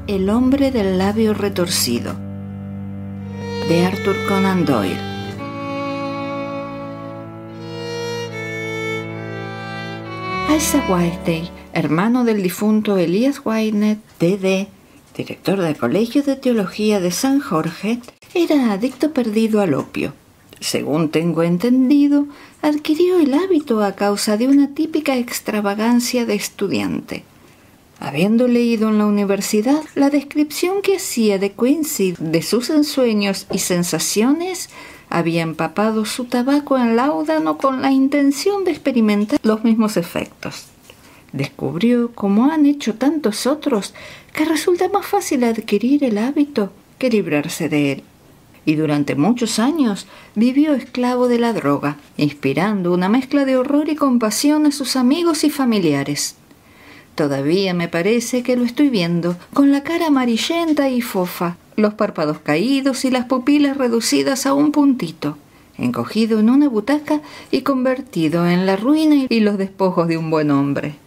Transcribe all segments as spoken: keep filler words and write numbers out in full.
El hombre del labio retorcido, de Arthur Conan Doyle. Isaac Whitney, hermano del difunto Elias Whitney, D D, director del Colegio de Teología de San Jorge, era adicto perdido al opio. Según tengo entendido, adquirió el hábito a causa de una típica extravagancia de estudiante. Habiendo leído en la universidad la descripción que hacía de Quincy de sus ensueños y sensaciones, había empapado su tabaco en láudano con la intención de experimentar los mismos efectos. Descubrió, como han hecho tantos otros, que resulta más fácil adquirir el hábito que librarse de él. Y durante muchos años vivió esclavo de la droga, inspirando una mezcla de horror y compasión a sus amigos y familiares. Todavía me parece que lo estoy viendo, con la cara amarillenta y fofa, los párpados caídos y las pupilas reducidas a un puntito, encogido en una butaca y convertido en la ruina y los despojos de un buen hombre.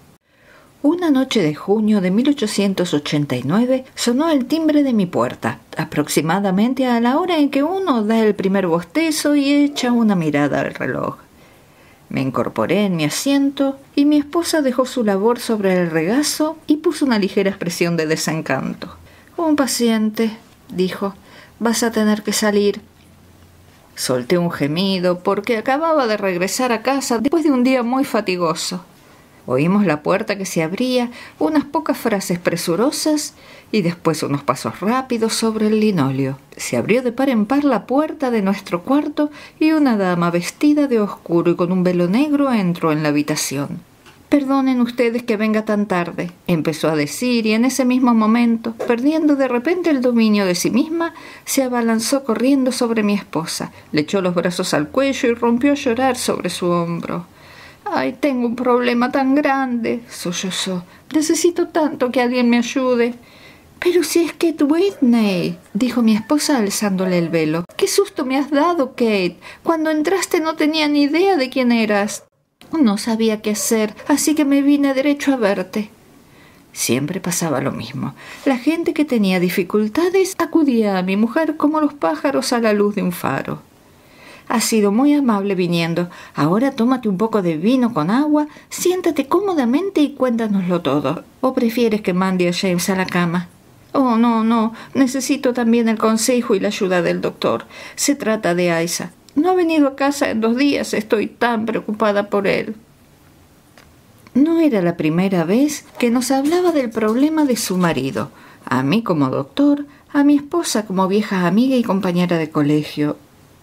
Una noche de junio de mil ochocientos ochenta y nueve sonó el timbre de mi puerta, aproximadamente a la hora en que uno da el primer bostezo y echa una mirada al reloj. Me incorporé en mi asiento y mi esposa dejó su labor sobre el regazo y puso una ligera expresión de desencanto. «Un paciente», dijo, «vas a tener que salir». Solté un gemido porque acababa de regresar a casa después de un día muy fatigoso. Oímos la puerta que se abría, unas pocas frases presurosas y después unos pasos rápidos sobre el linóleo. Se abrió de par en par la puerta de nuestro cuarto y una dama vestida de oscuro y con un velo negro entró en la habitación. «Perdonen ustedes que venga tan tarde», empezó a decir, y en ese mismo momento, perdiendo de repente el dominio de sí misma, se abalanzó corriendo sobre mi esposa, le echó los brazos al cuello y rompió a llorar sobre su hombro. «Ay, tengo un problema tan grande», sollozó. «Necesito tanto que alguien me ayude». «Pero si es Kate Whitney», dijo mi esposa alzándole el velo. «¡Qué susto me has dado, Kate! Cuando entraste no tenía ni idea de quién eras». «No sabía qué hacer, así que me vine derecho a verte». Siempre pasaba lo mismo. La gente que tenía dificultades acudía a mi mujer como los pájaros a la luz de un faro. «Has sido muy amable viniendo. Ahora tómate un poco de vino con agua, siéntate cómodamente y cuéntanoslo todo. ¿O prefieres que mande a James a la cama?» «Oh, no, no. Necesito también el consejo y la ayuda del doctor. Se trata de Isaac. No ha venido a casa en dos días. Estoy tan preocupada por él». No era la primera vez que nos hablaba del problema de su marido. A mí como doctor, a mi esposa como vieja amiga y compañera de colegio.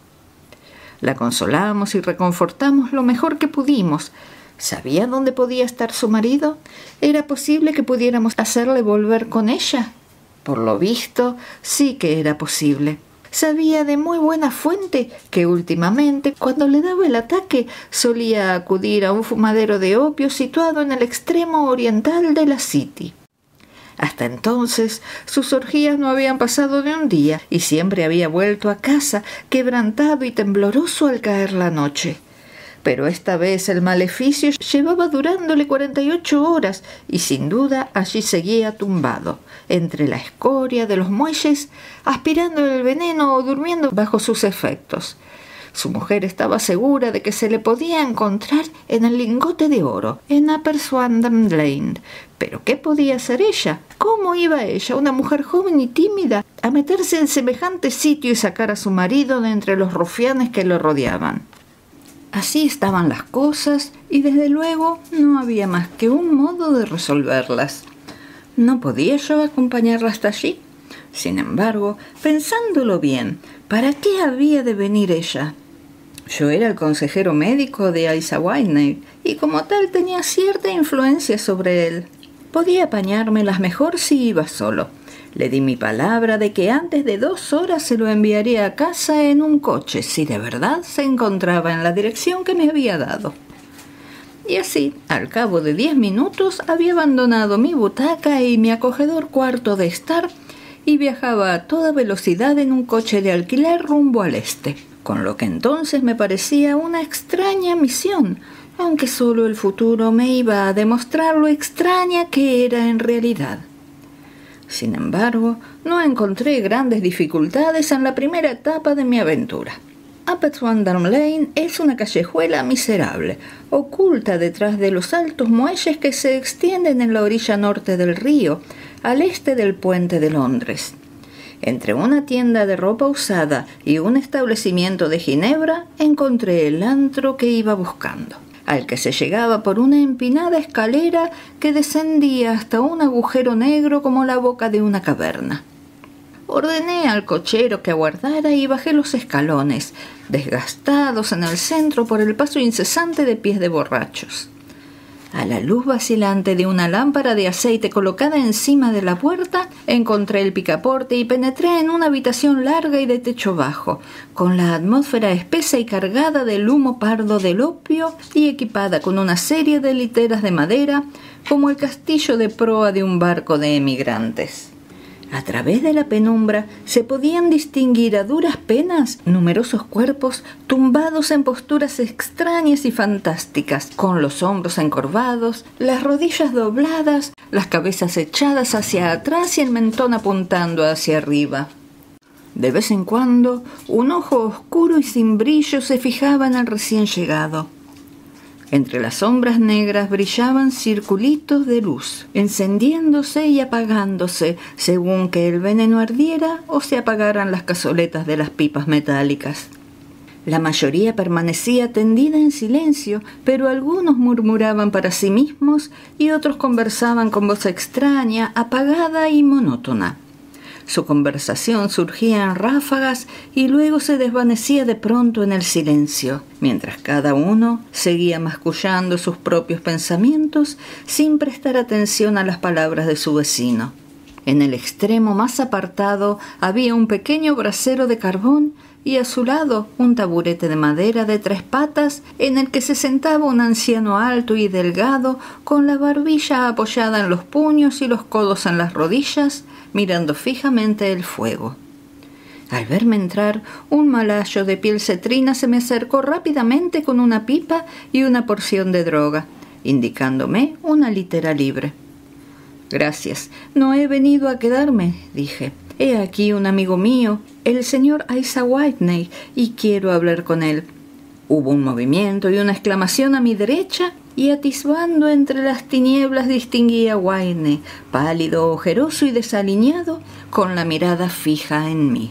La consolamos y reconfortamos lo mejor que pudimos. ¿Sabía dónde podía estar su marido? ¿Era posible que pudiéramos hacerle volver con ella? Por lo visto, sí que era posible. Sabía de muy buena fuente que últimamente, cuando le daba el ataque, solía acudir a un fumadero de opio situado en el extremo oriental de la City. Hasta entonces, sus orgías no habían pasado de un día y siempre había vuelto a casa quebrantado y tembloroso al caer la noche. Pero esta vez el maleficio llevaba durándole cuarenta y ocho horas y sin duda allí seguía tumbado, entre la escoria de los muelles, aspirando el veneno o durmiendo bajo sus efectos. Su mujer estaba segura de que se le podía encontrar en el lingote de oro, en Upper Swandam Lane. ¿Pero qué podía hacer ella? ¿Cómo iba ella, una mujer joven y tímida, a meterse en semejante sitio y sacar a su marido de entre los rufianes que lo rodeaban? Así estaban las cosas y desde luego no había más que un modo de resolverlas. ¿No podía yo acompañarla hasta allí? Sin embargo, pensándolo bien, ¿para qué había de venir ella? Yo era el consejero médico de Isaac Whitney y como tal tenía cierta influencia sobre él. Podía apañármelas mejor si iba solo. Le di mi palabra de que antes de dos horas se lo enviaría a casa en un coche si de verdad se encontraba en la dirección que me había dado. Y así, al cabo de diez minutos, había abandonado mi butaca y mi acogedor cuarto de estar y viajaba a toda velocidad en un coche de alquiler rumbo al este, con lo que entonces me parecía una extraña misión, aunque solo el futuro me iba a demostrar lo extraña que era en realidad. Sin embargo, no encontré grandes dificultades en la primera etapa de mi aventura. Upper Swandam Lane es una callejuela miserable, oculta detrás de los altos muelles que se extienden en la orilla norte del río, al este del puente de Londres. Entre una tienda de ropa usada y un establecimiento de Ginebra encontré el antro que iba buscando, al que se llegaba por una empinada escalera que descendía hasta un agujero negro como la boca de una caverna. Ordené al cochero que aguardara y bajé los escalones, desgastados en el centro por el paso incesante de pies de borrachos. A la luz vacilante de una lámpara de aceite colocada encima de la puerta, encontré el picaporte y penetré en una habitación larga y de techo bajo, con la atmósfera espesa y cargada del humo pardo del opio y equipada con una serie de literas de madera, como el castillo de proa de un barco de emigrantes. A través de la penumbra se podían distinguir a duras penas numerosos cuerpos tumbados en posturas extrañas y fantásticas, con los hombros encorvados, las rodillas dobladas, las cabezas echadas hacia atrás y el mentón apuntando hacia arriba. De vez en cuando, un ojo oscuro y sin brillo se fijaba en el recién llegado. Entre las sombras negras brillaban circulitos de luz, encendiéndose y apagándose según que el veneno ardiera o se apagaran las cazoletas de las pipas metálicas. La mayoría permanecía tendida en silencio, pero algunos murmuraban para sí mismos y otros conversaban con voz extraña, apagada y monótona. Su conversación surgía en ráfagas y luego se desvanecía de pronto en el silencio, mientras cada uno seguía mascullando sus propios pensamientos sin prestar atención a las palabras de su vecino. En el extremo más apartado había un pequeño brasero de carbón y a su lado un taburete de madera de tres patas en el que se sentaba un anciano alto y delgado con la barbilla apoyada en los puños y los codos en las rodillas, mirando fijamente el fuego. Al verme entrar, un malayo de piel cetrina se me acercó rápidamente con una pipa y una porción de droga, indicándome una litera libre. «Gracias, no he venido a quedarme», dije. «He aquí un amigo mío, el señor Isaac Whitney, y quiero hablar con él». Hubo un movimiento y una exclamación a mi derecha, y atisbando entre las tinieblas distinguí a Whitney, pálido, ojeroso y desaliñado, con la mirada fija en mí.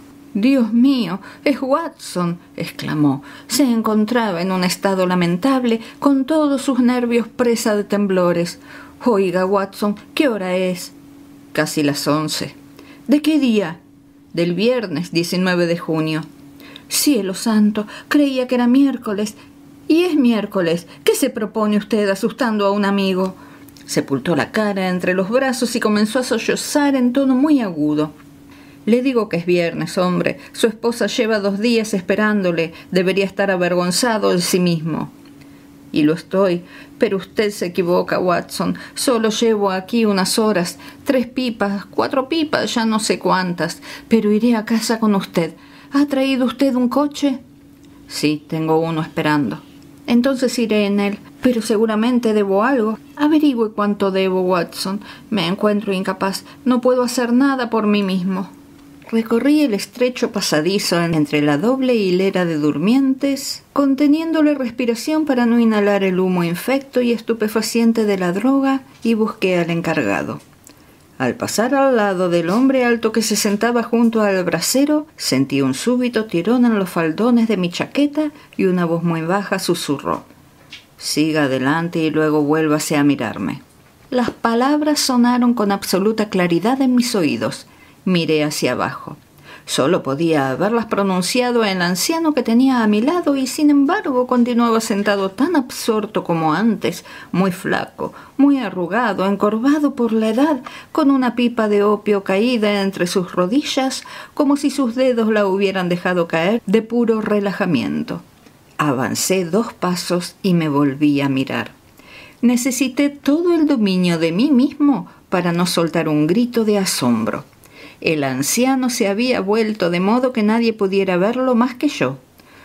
«Dios mío, es Watson», exclamó. Se encontraba en un estado lamentable, con todos sus nervios presa de temblores. «Oiga, Watson, ¿qué hora es?» «Casi las once». «¿De qué día?» «Del viernes diecinueve de junio». «Cielo santo, creía que era miércoles». «Y es miércoles. ¿Qué se propone usted asustando a un amigo?» Sepultó la cara entre los brazos y comenzó a sollozar en tono muy agudo. «Le digo que es viernes, hombre. Su esposa lleva dos días esperándole. Debería estar avergonzado de sí mismo». «Y lo estoy. Pero usted se equivoca, Watson. Solo llevo aquí unas horas. Tres pipas, cuatro pipas, ya no sé cuántas. Pero iré a casa con usted. ¿Ha traído usted un coche?» «Sí, tengo uno esperando». «Entonces iré en él. Pero seguramente debo algo. Averigüe cuánto debo, Watson. Me encuentro incapaz. No puedo hacer nada por mí mismo». Recorrí el estrecho pasadizo entre la doble hilera de durmientes, conteniendo la respiración para no inhalar el humo infecto y estupefaciente de la droga, y busqué al encargado. Al pasar al lado del hombre alto que se sentaba junto al brasero, sentí un súbito tirón en los faldones de mi chaqueta y una voz muy baja susurró: «Siga adelante y luego vuélvase a mirarme». Las palabras sonaron con absoluta claridad en mis oídos. Miré hacia abajo. Solo podía haberlas pronunciado el anciano que tenía a mi lado y, sin embargo, continuaba sentado tan absorto como antes, muy flaco, muy arrugado, encorvado por la edad, con una pipa de opio caída entre sus rodillas, como si sus dedos la hubieran dejado caer de puro relajamiento. Avancé dos pasos y me volví a mirar. Necesité todo el dominio de mí mismo para no soltar un grito de asombro. El anciano se había vuelto de modo que nadie pudiera verlo más que yo.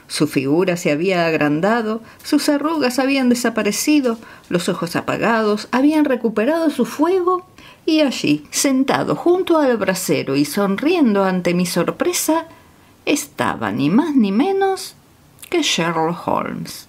Su figura se había agrandado, sus arrugas habían desaparecido, los ojos apagados habían recuperado su fuego, y allí, sentado junto al brasero y sonriendo ante mi sorpresa, estaba ni más ni menos que Sherlock Holmes.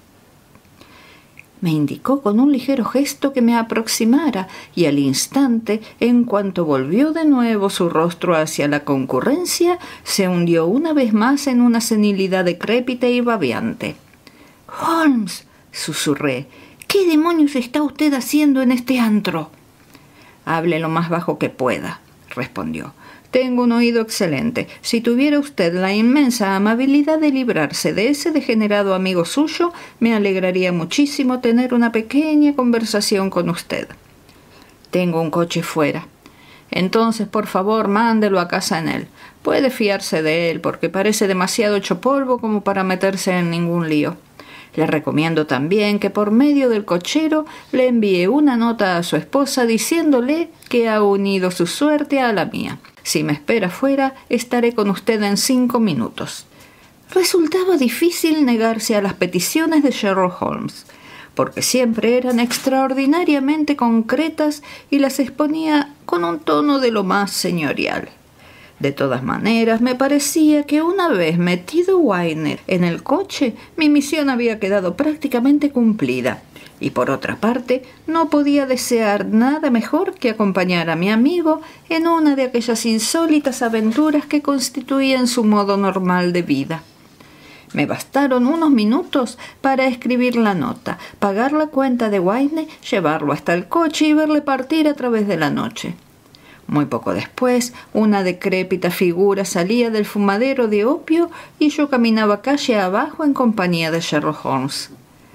Me indicó con un ligero gesto que me aproximara, y al instante, en cuanto volvió de nuevo su rostro hacia la concurrencia, se hundió una vez más en una senilidad decrépita y babeante. «Holmes», susurré, «¿qué demonios está usted haciendo en este antro?» «Hable lo más bajo que pueda», respondió. «Tengo un oído excelente. Si tuviera usted la inmensa amabilidad de librarse de ese degenerado amigo suyo, me alegraría muchísimo tener una pequeña conversación con usted». «Tengo un coche fuera». «Entonces, por favor, mándelo a casa en él. Puede fiarse de él, porque parece demasiado hecho polvo como para meterse en ningún lío. Le recomiendo también que por medio del cochero le envíe una nota a su esposa diciéndole que ha unido su suerte a la mía. Si me espera fuera, estaré con usted en cinco minutos». Resultaba difícil negarse a las peticiones de Sherlock Holmes, porque siempre eran extraordinariamente concretas y las exponía con un tono de lo más señorial. De todas maneras, me parecía que una vez metido Wynne en el coche, mi misión había quedado prácticamente cumplida. Y por otra parte, no podía desear nada mejor que acompañar a mi amigo en una de aquellas insólitas aventuras que constituían su modo normal de vida. Me bastaron unos minutos para escribir la nota, pagar la cuenta de Wynne, llevarlo hasta el coche y verle partir a través de la noche. Muy poco después, una decrépita figura salía del fumadero de opio y yo caminaba calle abajo en compañía de Sherlock Holmes.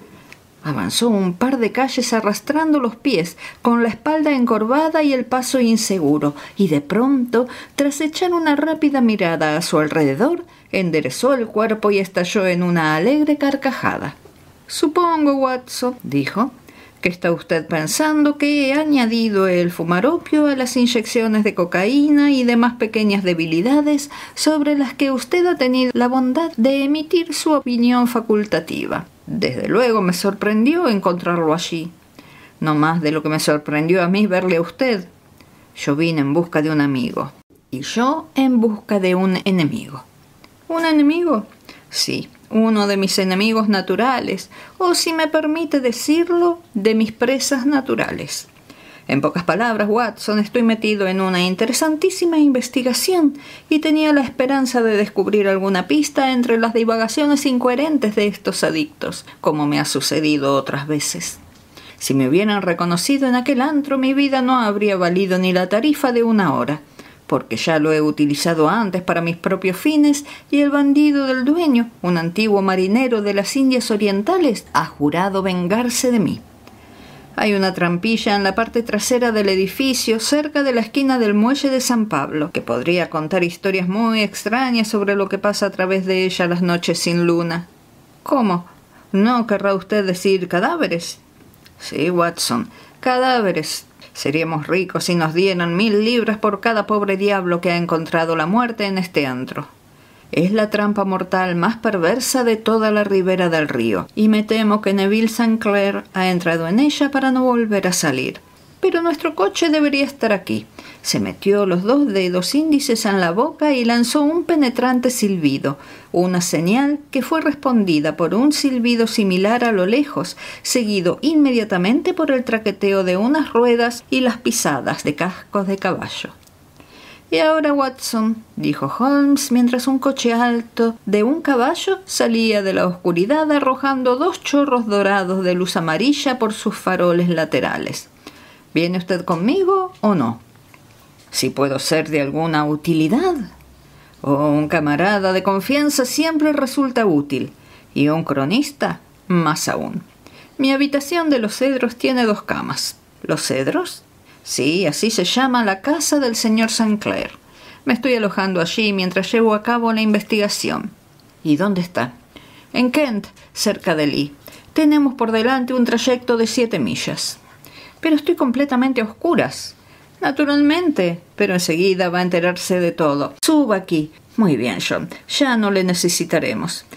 Avanzó un par de calles arrastrando los pies, con la espalda encorvada y el paso inseguro, y de pronto, tras echar una rápida mirada a su alrededor, enderezó el cuerpo y estalló en una alegre carcajada. «Supongo, Watson», dijo, «que está usted pensando que he añadido el fumar opio a las inyecciones de cocaína y demás pequeñas debilidades sobre las que usted ha tenido la bondad de emitir su opinión facultativa. Desde luego me sorprendió encontrarlo allí. No más de lo que me sorprendió a mí verle a usted. Yo vine en busca de un amigo. Y yo en busca de un enemigo». «¿Un enemigo?» «Sí, uno de mis enemigos naturales, o si me permite decirlo, de mis presas naturales. En pocas palabras, Watson, estoy metido en una interesantísima investigación y tenía la esperanza de descubrir alguna pista entre las divagaciones incoherentes de estos adictos, como me ha sucedido otras veces. Si me hubieran reconocido en aquel antro, mi vida no habría valido ni la tarifa de una hora, porque ya lo he utilizado antes para mis propios fines y el bandido del dueño, un antiguo marinero de las Indias Orientales, ha jurado vengarse de mí. Hay una trampilla en la parte trasera del edificio, cerca de la esquina del muelle de San Pablo, que podría contar historias muy extrañas sobre lo que pasa a través de ella las noches sin luna». «¿Cómo? ¿No querrá usted decir cadáveres?» «Sí, Watson, cadáveres. Seríamos ricos si nos dieran mil libras por cada pobre diablo que ha encontrado la muerte en este antro. Es la trampa mortal más perversa de toda la ribera del río, y me temo que Neville Saint Clair ha entrado en ella para no volver a salir. Pero nuestro coche debería estar aquí». Se metió los dos dedos índices en la boca y lanzó un penetrante silbido, una señal que fue respondida por un silbido similar a lo lejos, seguido inmediatamente por el traqueteo de unas ruedas y las pisadas de cascos de caballo. «Y ahora, Watson», dijo Holmes, mientras un coche alto de un caballo salía de la oscuridad arrojando dos chorros dorados de luz amarilla por sus faroles laterales, «¿viene usted conmigo o no?» «Si puedo ser de alguna utilidad». «Oh, un camarada de confianza siempre resulta útil, y un cronista más aún. Mi habitación de Los Cedros tiene dos camas». «¿Los Cedros?» «Sí, así se llama la casa del señor Saint Clair. Me estoy alojando allí mientras llevo a cabo la investigación». «¿Y dónde está?» «En Kent, cerca de Lee. Tenemos por delante un trayecto de siete millas». «Pero estoy completamente a oscuras». «Naturalmente, pero enseguida va a enterarse de todo. Suba aquí». «Muy bien, John, ya no le necesitaremos.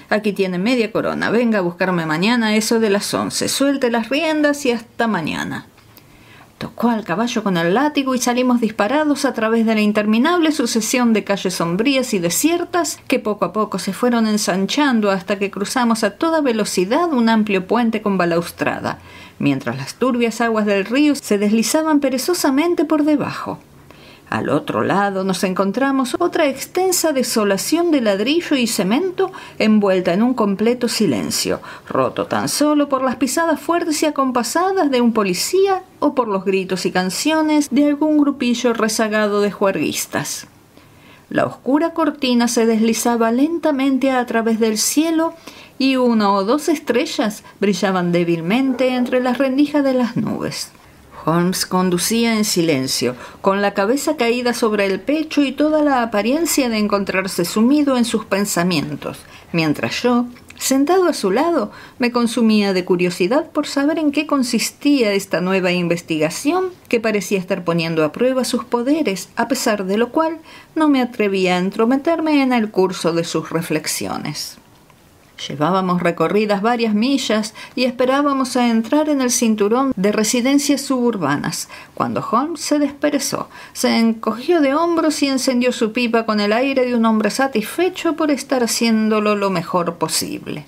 Aquí tiene media corona. Venga a buscarme mañana a eso de las once. Suelte las riendas y hasta mañana». Tocó al caballo con el látigo y salimos disparados a través de la interminable sucesión de calles sombrías y desiertas que poco a poco se fueron ensanchando hasta que cruzamos a toda velocidad un amplio puente con balaustrada, mientras las turbias aguas del río se deslizaban perezosamente por debajo. Al otro lado nos encontramos otra extensa desolación de ladrillo y cemento envuelta en un completo silencio, roto tan solo por las pisadas fuertes y acompasadas de un policía o por los gritos y canciones de algún grupillo rezagado de juerguistas. La oscura cortina se deslizaba lentamente a través del cielo y una o dos estrellas brillaban débilmente entre las rendijas de las nubes. Holmes conducía en silencio, con la cabeza caída sobre el pecho y toda la apariencia de encontrarse sumido en sus pensamientos, mientras yo, sentado a su lado, me consumía de curiosidad por saber en qué consistía esta nueva investigación que parecía estar poniendo a prueba sus poderes, a pesar de lo cual no me atrevía a entrometerme en el curso de sus reflexiones. Llevábamos recorridas varias millas y esperábamos a entrar en el cinturón de residencias suburbanas, cuando Holmes se desperezó, se encogió de hombros y encendió su pipa con el aire de un hombre satisfecho por estar haciéndolo lo mejor posible.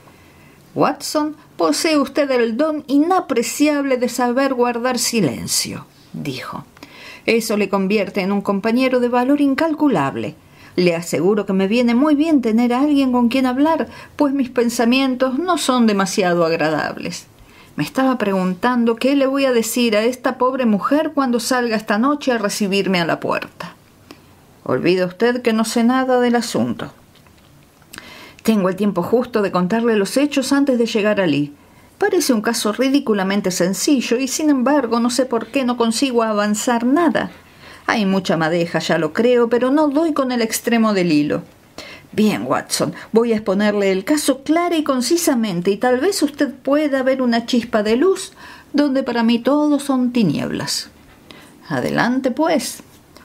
«Watson, posee usted el don inapreciable de saber guardar silencio», dijo. «Eso le convierte en un compañero de valor incalculable. Le aseguro que me viene muy bien tener a alguien con quien hablar, pues mis pensamientos no son demasiado agradables. Me estaba preguntando qué le voy a decir a esta pobre mujer cuando salga esta noche a recibirme a la puerta». «Olvida usted que no sé nada del asunto». «Tengo el tiempo justo de contarle los hechos antes de llegar allí. Parece un caso ridículamente sencillo y, sin embargo, no sé por qué no consigo avanzar nada. Hay mucha madeja, ya lo creo, pero no doy con el extremo del hilo. Bien, Watson, voy a exponerle el caso clara y concisamente, y tal vez usted pueda ver una chispa de luz donde para mí todo son tinieblas». «Adelante, pues».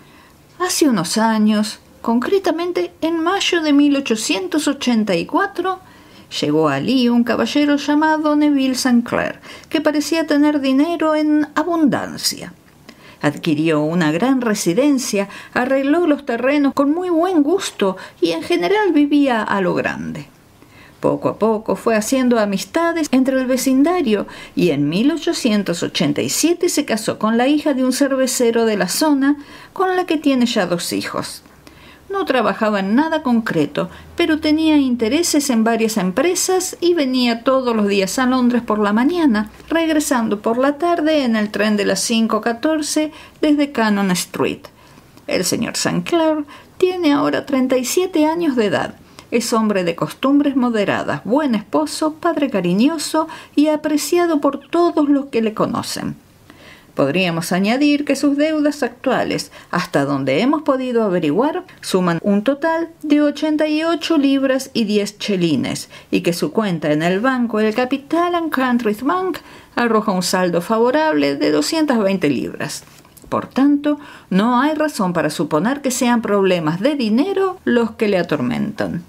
Hace unos años, concretamente en mayo de mil ochocientos ochenta y cuatro, llegó allí un caballero llamado Neville Saint Clair, que parecía tener dinero en abundancia. Adquirió una gran residencia, arregló los terrenos con muy buen gusto y en general vivía a lo grande. Poco a poco fue haciendo amistades entre el vecindario y en mil ochocientos ochenta y siete se casó con la hija de un cervecero de la zona, con la que tiene ya dos hijos. No trabajaba en nada concreto, pero tenía intereses en varias empresas y venía todos los días a Londres por la mañana, regresando por la tarde en el tren de las cinco catorce desde Cannon Street. El señor Saint Clair tiene ahora treinta y siete años de edad. Es hombre de costumbres moderadas, buen esposo, padre cariñoso y apreciado por todos los que le conocen. Podríamos añadir que sus deudas actuales, hasta donde hemos podido averiguar, suman un total de ochenta y ocho libras y diez chelines, y que su cuenta en el banco, el Capital and Country Bank, arroja un saldo favorable de doscientas veinte libras. Por tanto, no hay razón para suponer que sean problemas de dinero los que le atormentan.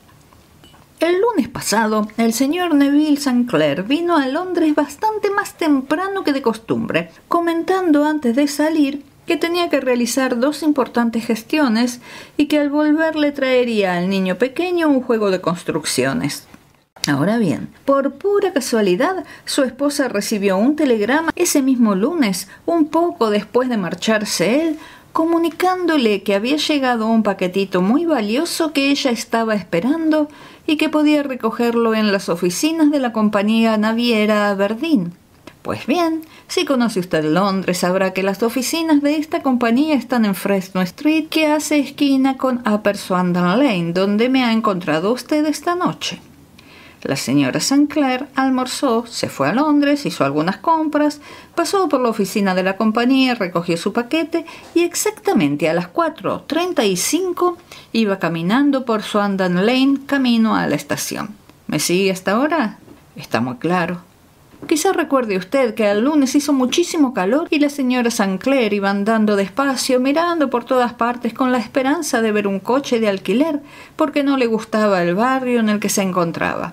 El lunes pasado, el señor Neville Saint Clair vino a Londres bastante más temprano que de costumbre, comentando antes de salir que tenía que realizar dos importantes gestiones y que al volver le traería al niño pequeño un juego de construcciones. Ahora bien, por pura casualidad, su esposa recibió un telegrama ese mismo lunes, un poco después de marcharse él, comunicándole que había llegado un paquetito muy valioso que ella estaba esperando y que podía recogerlo en las oficinas de la compañía naviera Aberdeen. Pues bien, si conoce usted Londres, sabrá que las oficinas de esta compañía están en Fresno Street, que hace esquina con Upper Swandam Lane, donde me ha encontrado usted esta noche. La señora Saint Clair almorzó, se fue a Londres, hizo algunas compras, pasó por la oficina de la compañía, recogió su paquete y exactamente a las cuatro treinta y cinco iba caminando por Swandam Lane camino a la estación. ¿Me sigue hasta ahora? Está muy claro. Quizá recuerde usted que el lunes hizo muchísimo calor y la señora Sinclair iba andando despacio, mirando por todas partes con la esperanza de ver un coche de alquiler, porque no le gustaba el barrio en el que se encontraba.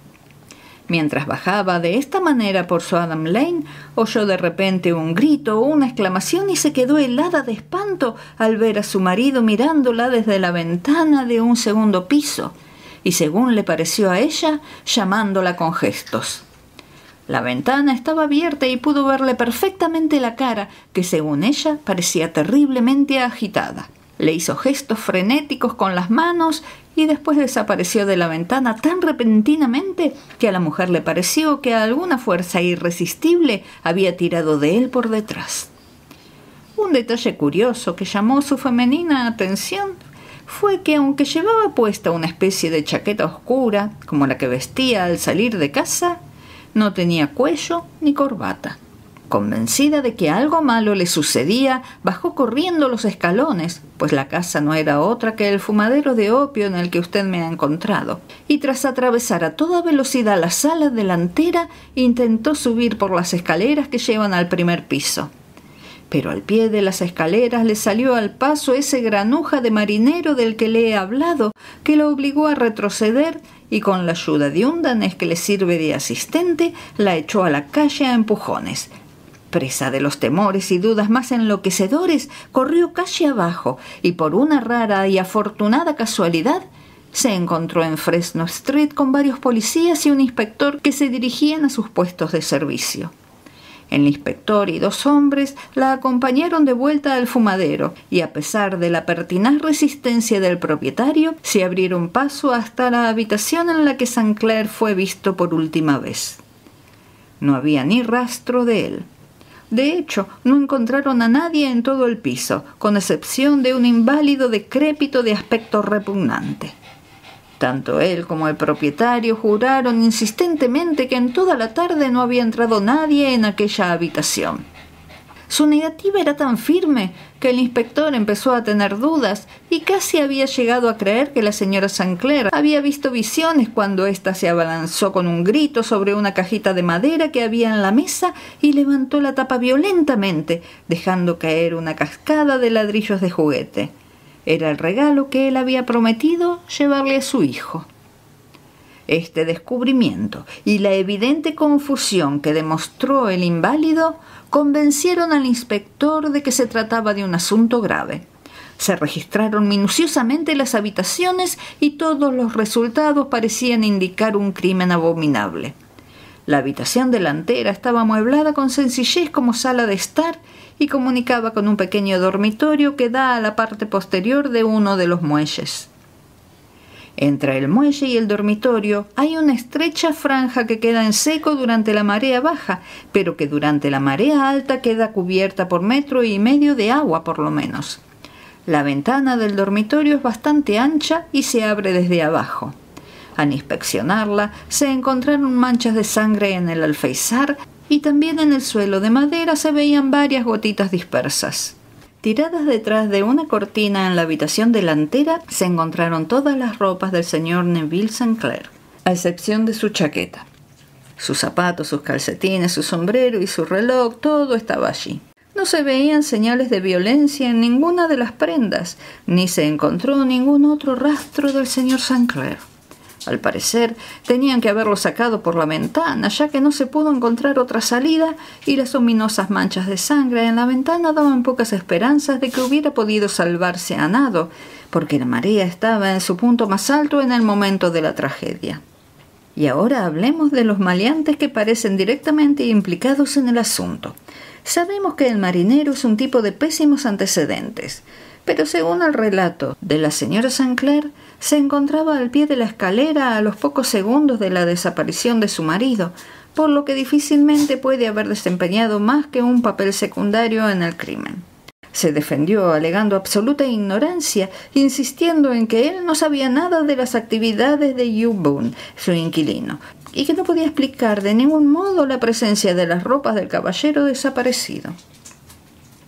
Mientras bajaba de esta manera por su Adam Lane, oyó de repente un grito o una exclamación y se quedó helada de espanto al ver a su marido mirándola desde la ventana de un segundo piso, y según le pareció a ella, llamándola con gestos. La ventana estaba abierta y pudo verle perfectamente la cara, que según ella parecía terriblemente agitada. Le hizo gestos frenéticos con las manos y después desapareció de la ventana tan repentinamente que a la mujer le pareció que alguna fuerza irresistible había tirado de él por detrás. Un detalle curioso que llamó su femenina atención fue que, aunque llevaba puesta una especie de chaqueta oscura, como la que vestía al salir de casa, no tenía cuello ni corbata. Convencida de que algo malo le sucedía, bajó corriendo los escalones, pues la casa no era otra que el fumadero de opio en el que usted me ha encontrado, y tras atravesar a toda velocidad la sala delantera, intentó subir por las escaleras que llevan al primer piso. Pero al pie de las escaleras le salió al paso ese granuja de marinero del que le he hablado, que lo obligó a retroceder y con la ayuda de un danés que le sirve de asistente, la echó a la calle a empujones. Presa de los temores y dudas más enloquecedores, corrió calle abajo y por una rara y afortunada casualidad se encontró en Fresno Street con varios policías y un inspector que se dirigían a sus puestos de servicio. El inspector y dos hombres la acompañaron de vuelta al fumadero y, a pesar de la pertinaz resistencia del propietario, se abrieron paso hasta la habitación en la que Sinclair fue visto por última vez. No había ni rastro de él. De hecho, no encontraron a nadie en todo el piso, con excepción de un inválido decrépito de aspecto repugnante. Tanto él como el propietario juraron insistentemente que en toda la tarde no había entrado nadie en aquella habitación. Su negativa era tan firme que el inspector empezó a tener dudas y casi había llegado a creer que la señora Sinclair había visto visiones cuando ésta se abalanzó con un grito sobre una cajita de madera que había en la mesa y levantó la tapa violentamente, dejando caer una cascada de ladrillos de juguete. Era el regalo que él había prometido llevarle a su hijo. Este descubrimiento y la evidente confusión que demostró el inválido convencieron al inspector de que se trataba de un asunto grave. Se registraron minuciosamente las habitaciones y todos los resultados parecían indicar un crimen abominable. La habitación delantera estaba amueblada con sencillez como sala de estar y comunicaba con un pequeño dormitorio que da a la parte posterior de uno de los muelles. Entre el muelle y el dormitorio hay una estrecha franja que queda en seco durante la marea baja, pero que durante la marea alta queda cubierta por metro y medio de agua por lo menos. La ventana del dormitorio es bastante ancha y se abre desde abajo. Al inspeccionarla se encontraron manchas de sangre en el alféizar y también en el suelo de madera se veían varias gotitas dispersas. Tiradas detrás de una cortina en la habitación delantera se encontraron todas las ropas del señor Neville Sinclair, a excepción de su chaqueta. Sus zapatos, sus calcetines, su sombrero y su reloj, todo estaba allí. No se veían señales de violencia en ninguna de las prendas, ni se encontró ningún otro rastro del señor Sinclair. Al parecer, tenían que haberlo sacado por la ventana, ya que no se pudo encontrar otra salida y las ominosas manchas de sangre en la ventana daban pocas esperanzas de que hubiera podido salvarse a nado, porque la marea estaba en su punto más alto en el momento de la tragedia. Y ahora hablemos de los maleantes que parecen directamente implicados en el asunto. Sabemos que el marinero es un tipo de pésimos antecedentes, pero según el relato de la señora Sinclair, se encontraba al pie de la escalera a los pocos segundos de la desaparición de su marido, por lo que difícilmente puede haber desempeñado más que un papel secundario en el crimen. Se defendió alegando absoluta ignorancia, insistiendo en que él no sabía nada de las actividades de Hugh Boone, su inquilino, y que no podía explicar de ningún modo la presencia de las ropas del caballero desaparecido.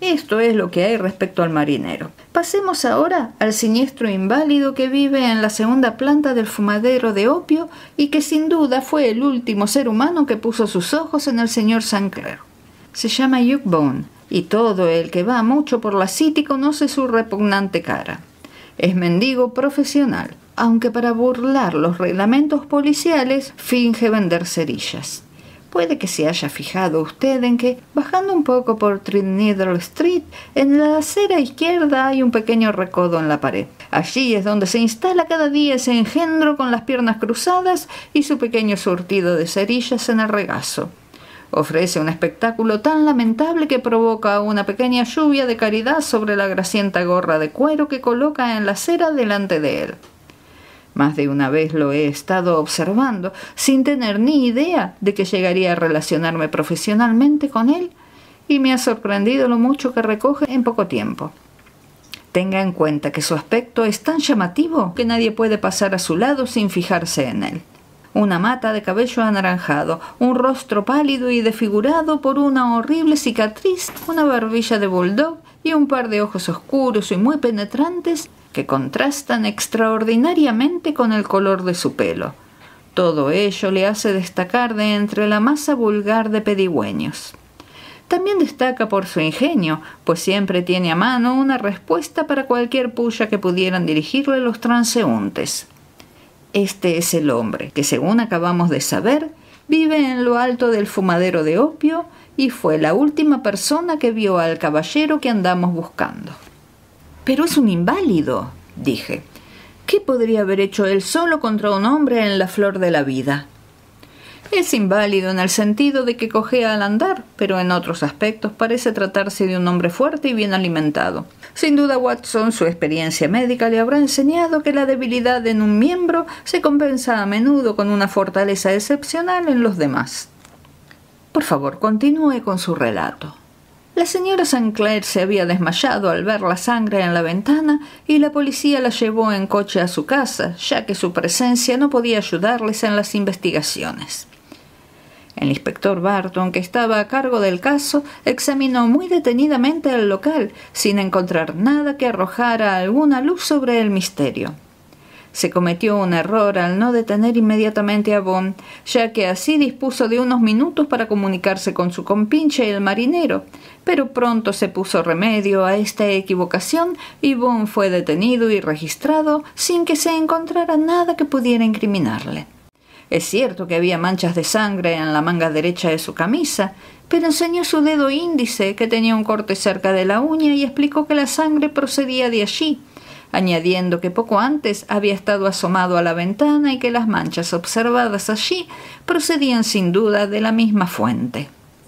Esto es lo que hay respecto al marinero. Pasemos ahora al siniestro inválido que vive en la segunda planta del fumadero de opio y que sin duda fue el último ser humano que puso sus ojos en el señor Saint-Clair. Se llama Hugh Bone y todo el que va mucho por la City conoce su repugnante cara. Es mendigo profesional, aunque para burlar los reglamentos policiales finge vender cerillas. Puede que se haya fijado usted en que, bajando un poco por Threadneedle Street, en la acera izquierda hay un pequeño recodo en la pared. Allí es donde se instala cada día ese engendro con las piernas cruzadas y su pequeño surtido de cerillas en el regazo. Ofrece un espectáculo tan lamentable que provoca una pequeña lluvia de caridad sobre la grasienta gorra de cuero que coloca en la acera delante de él. Más de una vez lo he estado observando, sin tener ni idea de que llegaría a relacionarme profesionalmente con él, y me ha sorprendido lo mucho que recoge en poco tiempo. Tenga en cuenta que su aspecto es tan llamativo que nadie puede pasar a su lado sin fijarse en él. Una mata de cabello anaranjado, un rostro pálido y desfigurado por una horrible cicatriz, una barbilla de bulldog y un par de ojos oscuros y muy penetrantes que contrastan extraordinariamente con el color de su pelo. Todo ello le hace destacar de entre la masa vulgar de pedigüeños. También destaca por su ingenio, pues siempre tiene a mano una respuesta para cualquier puya que pudieran dirigirle los transeúntes. Este es el hombre que, según acabamos de saber, vive en lo alto del fumadero de opio y fue la última persona que vio al caballero que andamos buscando. «Pero es un inválido», dije. «¿Qué podría haber hecho él solo contra un hombre en la flor de la vida?» «Es inválido en el sentido de que cojea al andar, pero en otros aspectos parece tratarse de un hombre fuerte y bien alimentado. Sin duda, Watson, su experiencia médica le habrá enseñado que la debilidad en un miembro se compensa a menudo con una fortaleza excepcional en los demás. Por favor, continúe con su relato». La señora Saint-Clair se había desmayado al ver la sangre en la ventana y la policía la llevó en coche a su casa, ya que su presencia no podía ayudarles en las investigaciones. El inspector Barton, que estaba a cargo del caso, examinó muy detenidamente el local, sin encontrar nada que arrojara alguna luz sobre el misterio. Se cometió un error al no detener inmediatamente a Bond, ya que así dispuso de unos minutos para comunicarse con su compinche el marinero, pero pronto se puso remedio a esta equivocación y Bond fue detenido y registrado sin que se encontrara nada que pudiera incriminarle. Es cierto que había manchas de sangre en la manga derecha de su camisa, pero enseñó su dedo índice, que tenía un corte cerca de la uña, y explicó que la sangre procedía de allí, añadiendo que poco antes había estado asomado a la ventana y que las manchas observadas allí procedían sin duda de la misma fuente.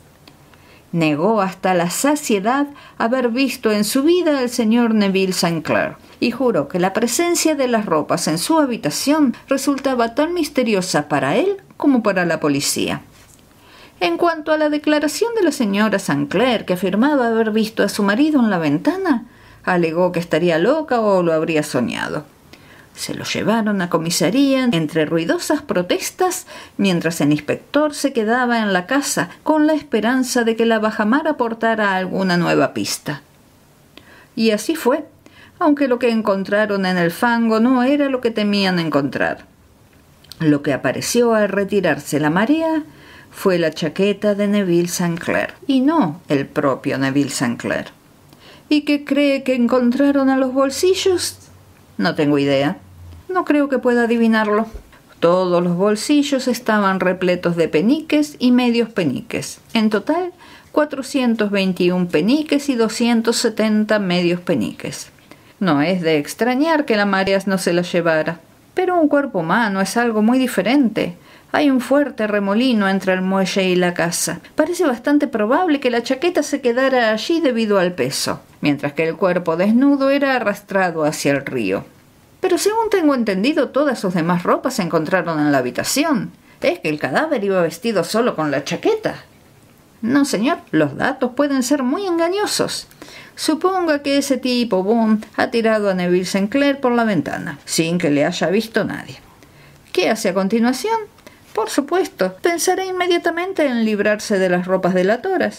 Negó hasta la saciedad haber visto en su vida al señor Neville Saint-Clair y juró que la presencia de las ropas en su habitación resultaba tan misteriosa para él como para la policía. En cuanto a la declaración de la señora Saint-Clair, que afirmaba haber visto a su marido en la ventana, alegó que estaría loca o lo habría soñado. Se lo llevaron a comisaría entre ruidosas protestas, mientras el inspector se quedaba en la casa con la esperanza de que la bajamar aportara alguna nueva pista. Y así fue, aunque lo que encontraron en el fango no era lo que temían encontrar. Lo que apareció al retirarse la marea fue la chaqueta de Neville Saint-Clair, y no el propio Neville Saint-Clair. ¿Y qué cree que encontraron a los bolsillos? No tengo idea. No creo que pueda adivinarlo. Todos los bolsillos estaban repletos de peniques y medios peniques. En total, cuatrocientos veintiún peniques y doscientos setenta medios peniques. No es de extrañar que la marea no se la llevara. Pero un cuerpo humano es algo muy diferente. Hay un fuerte remolino entre el muelle y la casa. Parece bastante probable que la chaqueta se quedara allí debido al peso, mientras que el cuerpo desnudo era arrastrado hacia el río. Pero según tengo entendido, todas sus demás ropas se encontraron en la habitación. ¿Es que el cadáver iba vestido solo con la chaqueta? No, señor, los datos pueden ser muy engañosos. Suponga que ese tipo, Boone, ha tirado a Neville Saint-Clair por la ventana, sin que le haya visto nadie. ¿Qué hace a continuación? Por supuesto, pensará inmediatamente en librarse de las ropas delatoras,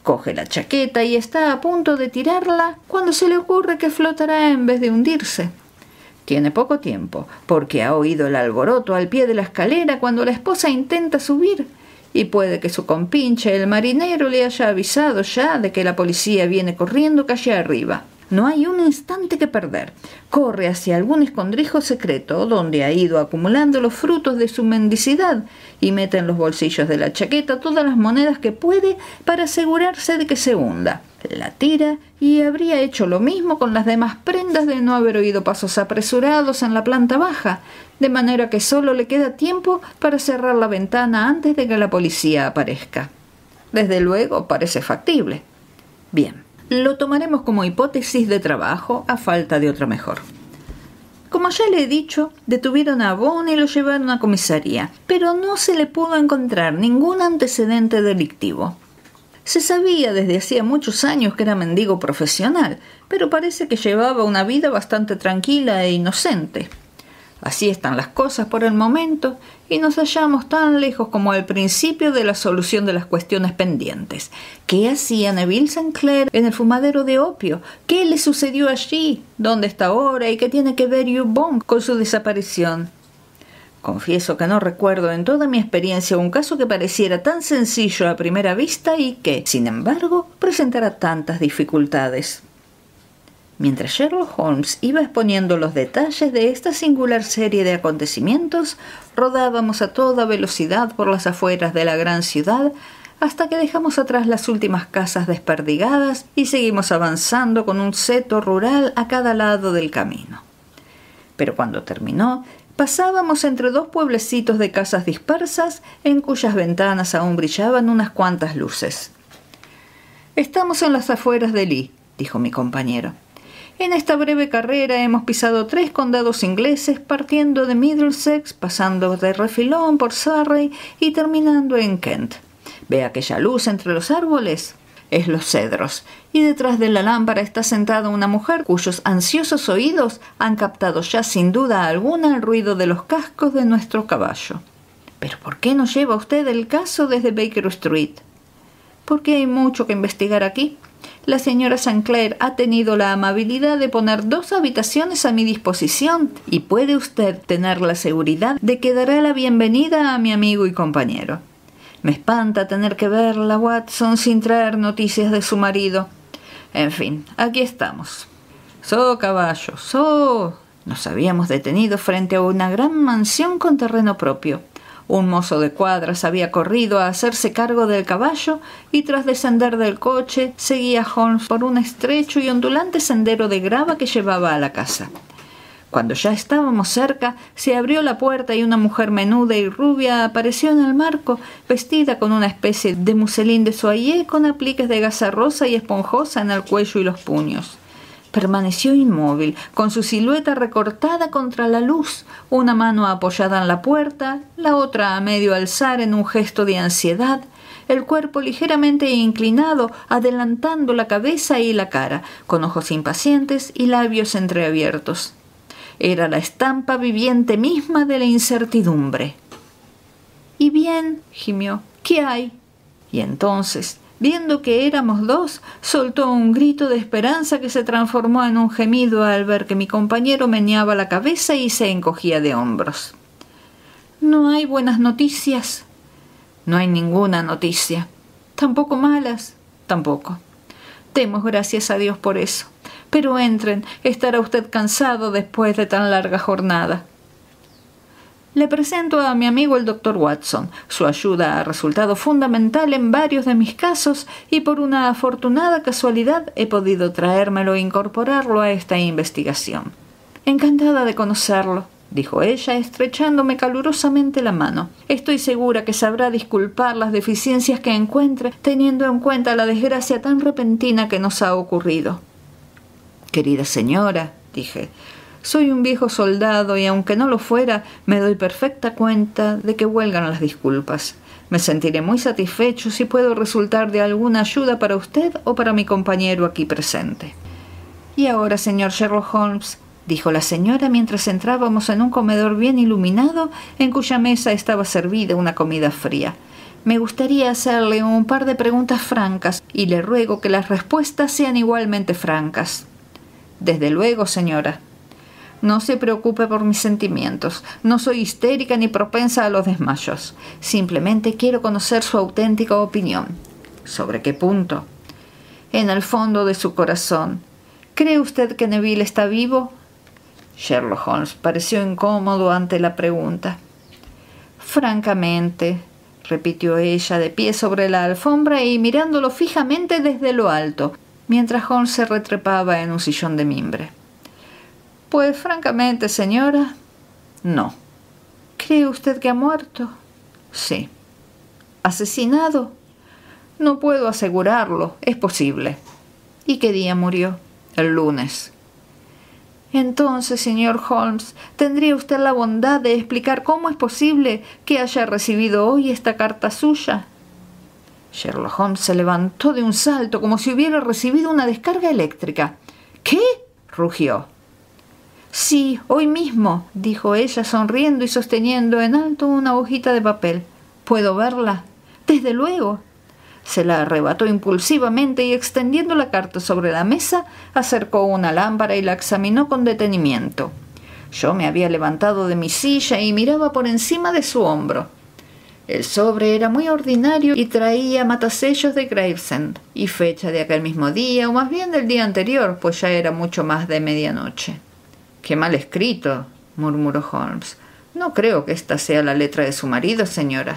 Coge la chaqueta y está a punto de tirarla cuando se le ocurre que flotará en vez de hundirse. Tiene poco tiempo, porque ha oído el alboroto al pie de la escalera cuando la esposa intenta subir, y puede que su compinche, el marinero, le haya avisado ya de que la policía viene corriendo calle arriba. No hay un instante que perder. Corre hacia algún escondrijo secreto donde ha ido acumulando los frutos de su mendicidad y mete en los bolsillos de la chaqueta todas las monedas que puede para asegurarse de que se hunda. La tira y habría hecho lo mismo con las demás prendas de no haber oído pasos apresurados en la planta baja, de manera que solo le queda tiempo para cerrar la ventana antes de que la policía aparezca. Desde luego parece factible. Bien. Lo tomaremos como hipótesis de trabajo a falta de otra mejor. Como ya le he dicho, detuvieron a Bond y lo llevaron a comisaría, pero no se le pudo encontrar ningún antecedente delictivo. Se sabía desde hacía muchos años que era mendigo profesional, pero parece que llevaba una vida bastante tranquila e inocente. Así están las cosas por el momento y nos hallamos tan lejos como al principio de la solución de las cuestiones pendientes. ¿Qué hacía Neville Sinclair en el fumadero de opio? ¿Qué le sucedió allí? ¿Dónde está ahora? ¿Y qué tiene que ver Hugh Bond con su desaparición? Confieso que no recuerdo en toda mi experiencia un caso que pareciera tan sencillo a primera vista y que, sin embargo, presentara tantas dificultades. Mientras Sherlock Holmes iba exponiendo los detalles de esta singular serie de acontecimientos, rodábamos a toda velocidad por las afueras de la gran ciudad hasta que dejamos atrás las últimas casas desperdigadas y seguimos avanzando con un seto rural a cada lado del camino. Pero cuando terminó, pasábamos entre dos pueblecitos de casas dispersas en cuyas ventanas aún brillaban unas cuantas luces. «Estamos en las afueras de Lee», dijo mi compañero. En esta breve carrera hemos pisado tres condados ingleses, partiendo de Middlesex, pasando de refilón por Surrey y terminando en Kent. ¿Ve aquella luz entre los árboles? Es los cedros, y detrás de la lámpara está sentada una mujer cuyos ansiosos oídos han captado ya sin duda alguna el ruido de los cascos de nuestro caballo. ¿Pero por qué no lleva usted el caso desde Baker Street? Porque hay mucho que investigar aquí. La señora Sinclair ha tenido la amabilidad de poner dos habitaciones a mi disposición y puede usted tener la seguridad de que dará la bienvenida a mi amigo y compañero. Me espanta tener que verla, Watson, sin traer noticias de su marido. En fin, aquí estamos. So, caballo, so. Nos habíamos detenido frente a una gran mansión con terreno propio. Un mozo de cuadras había corrido a hacerse cargo del caballo y tras descender del coche seguía Holmes por un estrecho y ondulante sendero de grava que llevaba a la casa. Cuando ya estábamos cerca, se abrió la puerta y una mujer menuda y rubia apareció en el marco, vestida con una especie de muselín de soyer con apliques de gasa rosa y esponjosa en el cuello y los puños. Permaneció inmóvil, con su silueta recortada contra la luz, una mano apoyada en la puerta, la otra a medio alzar en un gesto de ansiedad, el cuerpo ligeramente inclinado, adelantando la cabeza y la cara, con ojos impacientes y labios entreabiertos. Era la estampa viviente misma de la incertidumbre. «¿Y bien?», gimió. «¿Qué hay?». Y entonces, viendo que éramos dos, soltó un grito de esperanza que se transformó en un gemido al ver que mi compañero meneaba la cabeza y se encogía de hombros. «¿No hay buenas noticias?». «No hay ninguna noticia». «¿Tampoco malas?». «Tampoco». «Demos gracias a Dios por eso. Pero entren, estará usted cansado después de tan larga jornada». Le presento a mi amigo el doctor Watson. Su ayuda ha resultado fundamental en varios de mis casos y por una afortunada casualidad he podido traérmelo e incorporarlo a esta investigación. «Encantada de conocerlo», dijo ella, estrechándome calurosamente la mano. «Estoy segura que sabrá disculpar las deficiencias que encuentre, teniendo en cuenta la desgracia tan repentina que nos ha ocurrido». «Querida señora», dije, «soy un viejo soldado y aunque no lo fuera, me doy perfecta cuenta de que huelgan las disculpas. Me sentiré muy satisfecho si puedo resultar de alguna ayuda para usted o para mi compañero aquí presente». «Y ahora, señor Sherlock Holmes», dijo la señora mientras entrábamos en un comedor bien iluminado en cuya mesa estaba servida una comida fría, «me gustaría hacerle un par de preguntas francas y le ruego que las respuestas sean igualmente francas. Desde luego, señora. No se preocupe por mis sentimientos. No soy histérica ni propensa a los desmayos. Simplemente quiero conocer su auténtica opinión. ¿Sobre qué punto? En el fondo de su corazón. ¿Cree usted que Neville está vivo? Sherlock Holmes pareció incómodo ante la pregunta. Francamente, repitió ella de pie sobre la alfombra y mirándolo fijamente desde lo alto, mientras Holmes se retrepaba en un sillón de mimbre. Pues francamente, señora, no. ¿Cree usted que ha muerto? Sí. ¿Asesinado? No puedo asegurarlo. Es posible. ¿Y qué día murió? El lunes. Entonces, señor Holmes, ¿tendría usted la bondad de explicar cómo es posible que haya recibido hoy esta carta suya? Sherlock Holmes se levantó de un salto como si hubiera recibido una descarga eléctrica. ¿Qué? Rugió. Sí, hoy mismo, dijo ella sonriendo y sosteniendo en alto una hojita de papel. ¿Puedo verla? Desde luego. Se la arrebató impulsivamente y extendiendo la carta sobre la mesa, acercó una lámpara y la examinó con detenimiento. Yo me había levantado de mi silla y miraba por encima de su hombro. El sobre era muy ordinario y traía matasellos de Gravesend y fecha de aquel mismo día, o más bien del día anterior, pues ya era mucho más de medianoche. «Qué mal escrito», murmuró Holmes. «No creo que esta sea la letra de su marido, señora».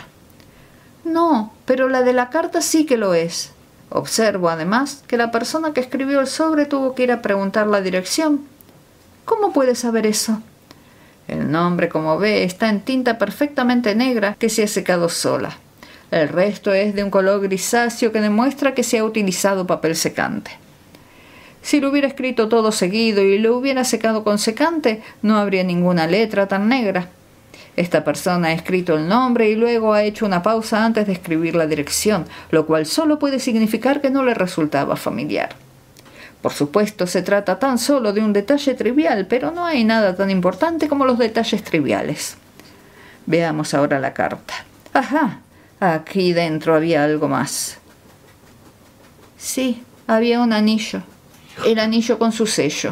«No, pero la de la carta sí que lo es. Observo, además, que la persona que escribió el sobre tuvo que ir a preguntar la dirección». «¿Cómo puede saber eso?» «El nombre, como ve, está en tinta perfectamente negra que se ha secado sola. El resto es de un color grisáceo que demuestra que se ha utilizado papel secante. Si lo hubiera escrito todo seguido y lo hubiera secado con secante, no habría ninguna letra tan negra. Esta persona ha escrito el nombre y luego ha hecho una pausa antes de escribir la dirección, lo cual solo puede significar que no le resultaba familiar. Por supuesto, se trata tan solo de un detalle trivial, pero no hay nada tan importante como los detalles triviales. Veamos ahora la carta. Ajá, aquí dentro había algo más. Sí, había un anillo. El anillo con su sello.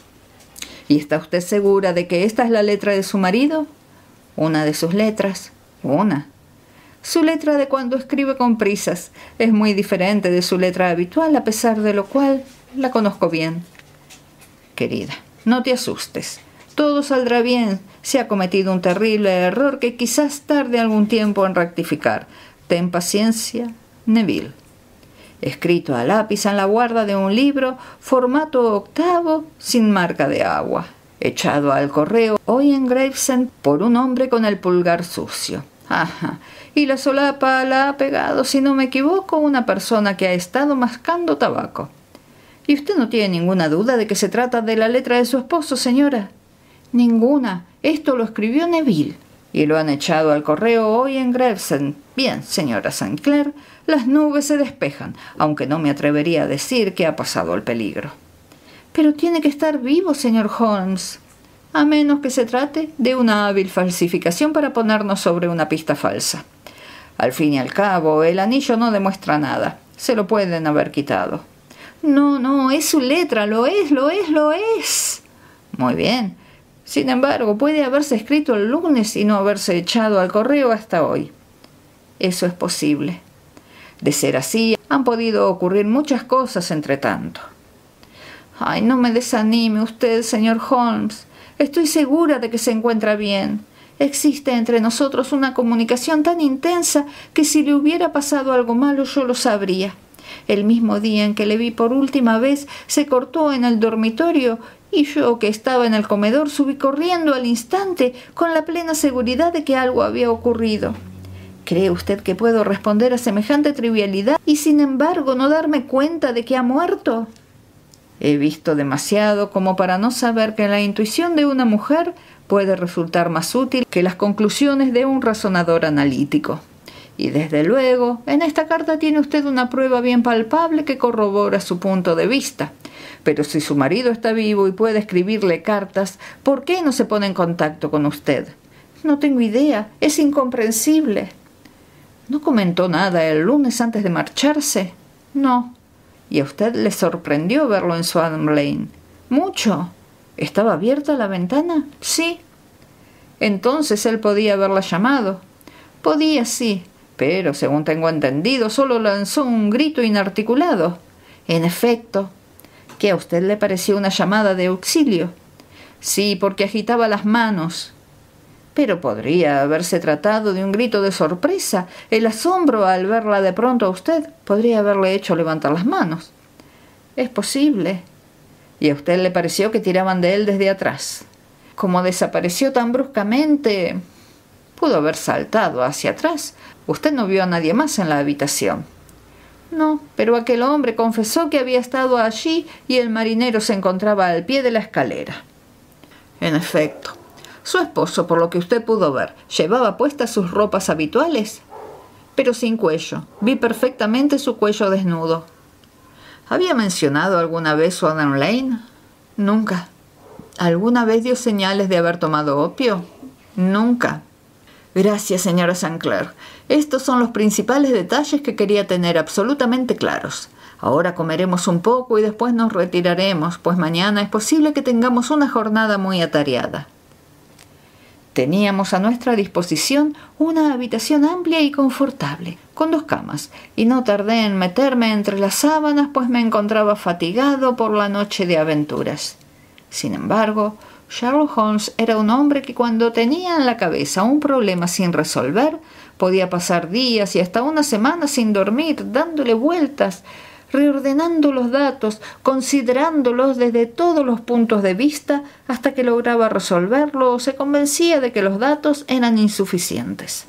¿Y está usted segura de que esta es la letra de su marido? Una de sus letras. Una. Su letra de cuando escribe con prisas es muy diferente de su letra habitual, a pesar de lo cual la conozco bien. Querida, no te asustes. Todo saldrá bien. Se ha cometido un terrible error que quizás tarde algún tiempo en rectificar. Ten paciencia, Neville. Escrito a lápiz en la guarda de un libro, formato octavo, sin marca de agua. Echado al correo hoy en Gravesend por un hombre con el pulgar sucio. Ajá. Y la solapa la ha pegado, si no me equivoco, una persona que ha estado mascando tabaco. ¿Y usted no tiene ninguna duda de que se trata de la letra de su esposo, señora? Ninguna. Esto lo escribió Neville. Y lo han echado al correo hoy en Gravesend. Bien, señora Saint Clair, las nubes se despejan, aunque no me atrevería a decir que ha pasado el peligro. Pero tiene que estar vivo, señor Holmes. A menos que se trate de una hábil falsificación para ponernos sobre una pista falsa. Al fin y al cabo, el anillo no demuestra nada. Se lo pueden haber quitado. No, no, es su letra, lo es, lo es, lo es. Muy bien. Sin embargo, puede haberse escrito el lunes y no haberse echado al correo hasta hoy. Eso es posible. De ser así, han podido ocurrir muchas cosas entre tanto. Ay, no me desanime usted, señor Holmes. Estoy segura de que se encuentra bien. Existe entre nosotros una comunicación tan intensa que si le hubiera pasado algo malo yo lo sabría. El mismo día en que le vi por última vez, se cortó en el dormitorio y yo, que estaba en el comedor, subí corriendo al instante con la plena seguridad de que algo había ocurrido. ¿Cree usted que puedo responder a semejante trivialidad y sin embargo no darme cuenta de que ha muerto? He visto demasiado como para no saber que la intuición de una mujer puede resultar más útil que las conclusiones de un razonador analítico. Y desde luego, en esta carta tiene usted una prueba bien palpable que corrobora su punto de vista. Pero si su marido está vivo y puede escribirle cartas, ¿por qué no se pone en contacto con usted? No tengo idea, es incomprensible. ¿No comentó nada el lunes antes de marcharse? No. ¿Y a usted le sorprendió verlo en Swan Lane? Mucho. ¿Estaba abierta la ventana? Sí. Entonces él podía haberla llamado. Podía, sí, pero según tengo entendido, solo lanzó un grito inarticulado. En efecto. ¿Qué a usted le pareció una llamada de auxilio? Sí, porque agitaba las manos. Pero podría haberse tratado de un grito de sorpresa. El asombro al verla de pronto a usted podría haberle hecho levantar las manos. Es posible. ¿Y a usted le pareció que tiraban de él desde atrás? Como desapareció tan bruscamente, pudo haber saltado hacia atrás. Usted no vio a nadie más en la habitación. No, pero aquel hombre confesó que había estado allí y el marinero se encontraba al pie de la escalera. En efecto. Su esposo, por lo que usted pudo ver, ¿llevaba puestas sus ropas habituales? Pero sin cuello. Vi perfectamente su cuello desnudo. ¿Había mencionado alguna vez Swan Lane? Nunca. ¿Alguna vez dio señales de haber tomado opio? Nunca. Gracias, señora Sinclair. Estos son los principales detalles que quería tener absolutamente claros. Ahora comeremos un poco y después nos retiraremos, pues mañana es posible que tengamos una jornada muy atareada. Teníamos a nuestra disposición una habitación amplia y confortable, con dos camas, y no tardé en meterme entre las sábanas, pues me encontraba fatigado por la noche de aventuras. Sin embargo, Sherlock Holmes era un hombre que cuando tenía en la cabeza un problema sin resolver, podía pasar días y hasta una semana sin dormir, dándole vueltas, reordenando los datos, considerándolos desde todos los puntos de vista, hasta que lograba resolverlo o se convencía de que los datos eran insuficientes.